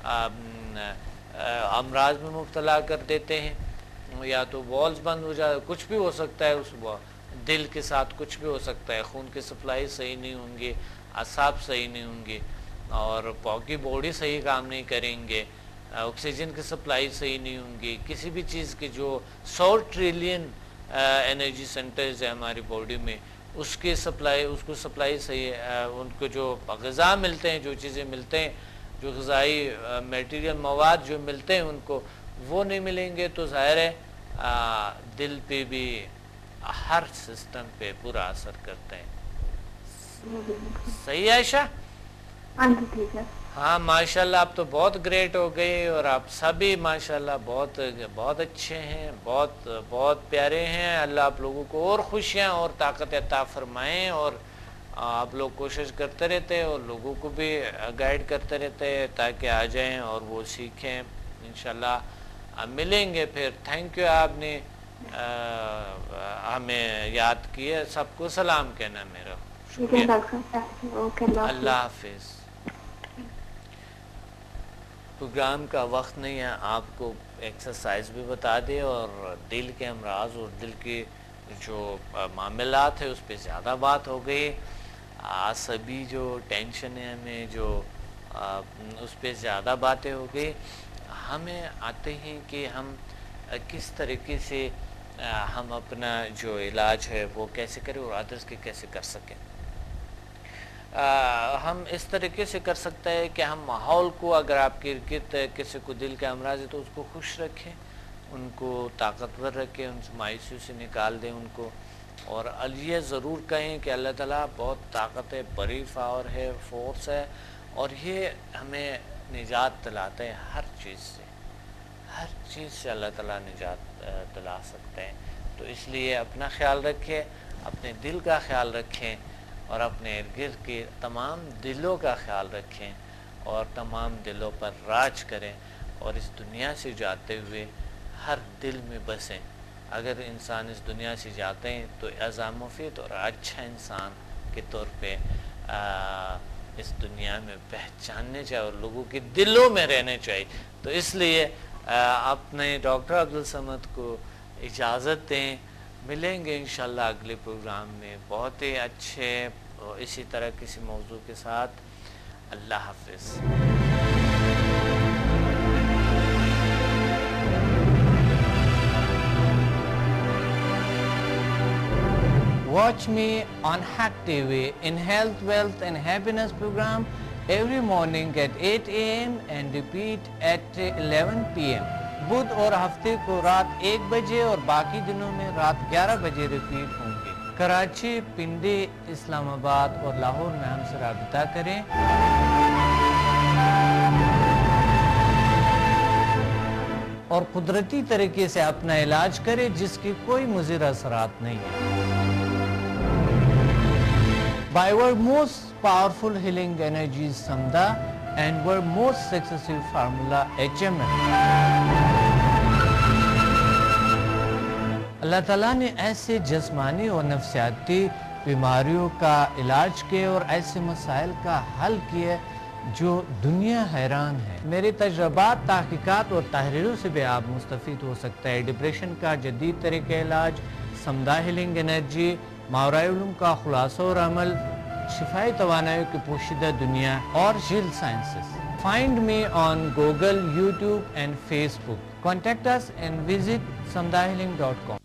امراض میں مبتلا کر دیتے ہیں، یا تو والز بند ہو جائے، کچھ بھی ہو سکتا ہے، اس دل کے ساتھ کچھ بھی ہو سکتا ہے، خون کی سپلائی صحیح نہیں ہوں گے، اعصاب صحیح نہیں ہوں گے اور کی باڈی صحیح کام نہیں کریں گے، آکسیجن کی سپلائی صحیح نہیں ہوں گی، کسی بھی چیز کی جو 100 ٹریلین انرجی سینٹرز ہے ہماری باڈی میں، اس کی سپلائی، اس کو سپلائی صحیح، ان کو جو غذا ملتے ہیں، جو چیزیں ملتے ہیں، جو غذائی میٹیریل مواد جو ملتے ہیں ان کو، وہ نہیں ملیں گے تو ظاہر ہے دل پہ بھی ہر سسٹم پہ برا اثر کرتے ہیں۔ صحیح ہے عائشہ؟ ہاں جی ٹھیک ہے۔ ہاں ماشاءاللہ آپ تو بہت گریٹ ہو گئے اور آپ سبھی ماشاءاللہ بہت اچھے ہیں، بہت پیارے ہیں۔ اللہ آپ لوگوں کو اور خوشیاں اور طاقت عطا فرمائیں اور آپ لوگ کوشش کرتے رہتے اور لوگوں کو بھی گائیڈ کرتے رہتے تاکہ آ جائیں اور وہ سیکھیں انشاءاللہ۔ ملیں گے پھر۔ تھینک یو، آپ نے ہمیں یاد کیا۔ سب کو سلام کہنا میرا، شکریہ۔ اللہ حافظ۔ پروگرام کا وقت نہیں ہے، آپ کو ایکسرسائز بھی بتا دے اور دل کے امراض اور دل کے جو معاملات ہے اس پہ زیادہ بات ہو گئی، عصبی جو ٹینشن ہے ہمیں، جو اس پہ زیادہ باتیں ہو گئی۔ ہمیں آتے ہیں کہ ہم کس طریقے سے ہم اپنا جو علاج ہے وہ کیسے کریں اور ادرس کے کیسے کر سکیں۔ ہم اس طریقے سے کر سکتے ہیں کہ ہم ماحول کو، اگر آپ کے گرد کسی کو دل کا امراض ہے تو اس کو خوش رکھیں، ان کو طاقتور رکھیں، ان سے مایوسی سے نکال دیں ان کو، اور یہ ضرور کہیں کہ اللہ تعالیٰ بہت طاقت ہے، بڑی پاور ہے، فورس ہے، اور یہ ہمیں نجات دلاتے ہیں ہر چیز سے، ہر چیز سے اللہ تعالیٰ نجات دلا سکتے ہیں۔ تو اس لیے اپنا خیال رکھیں، اپنے دل کا خیال رکھیں اور اپنے ارد گرد کے تمام دلوں کا خیال رکھیں اور تمام دلوں پر راج کریں، اور اس دنیا سے جاتے ہوئے ہر دل میں بسیں۔ اگر انسان اس دنیا سے جاتے ہیں تو اعظم مفید اور اچھا انسان کے طور پہ اس دنیا میں پہچاننے چاہیے اور لوگوں کے دلوں میں رہنے چاہیے۔ تو اس لیے اپنے ڈاکٹر عبدالصمد کو اجازت دیں، ملیں گے انشاءاللہ اگلے پروگرام میں بہت ہی اچھے اسی طرح کسی موضوع کے ساتھ۔ اللہ حافظ۔ Watch me on Hack TV in Health, Wealth and Happiness program every morning at 8 a.m. and repeat at 11 p.m. بدھ اور ہفتے کو رات 1 بجے اور باقی دنوں میں رات 11 بجے ریپیٹ ہوں گے۔ کراچی، پنڈی، اسلام آباد اور لاہور میں ہم سے رابطہ کریں۔ اور قدرتی طریقے سے اپنا علاج کریں جس کی کوئی مضر اثرات نہیں ہے۔ By our most powerful healing energies Samda and our most successful formula HMN. اللہ تعالیٰ نے ایسے جسمانی اور نفسیاتی بیماریوں کا علاج کیا اور ایسے مسائل کا حل کیا جو دنیا حیران ہے۔ میرے تجربات، تحقیقات اور تحریروں سے بھی آپ مستفید ہو سکتا ہے۔ ڈپریشن کا جدید طریقہ علاج، سمدہ ہیلنگ انرجی، ماورائے علوم کا خلاصہ اور عمل، شفائی توانائی کی پوشیدہ دنیا اور جیل sciences. Find me on Google, YouTube and Facebook. Contact us and visit samdahealing.com.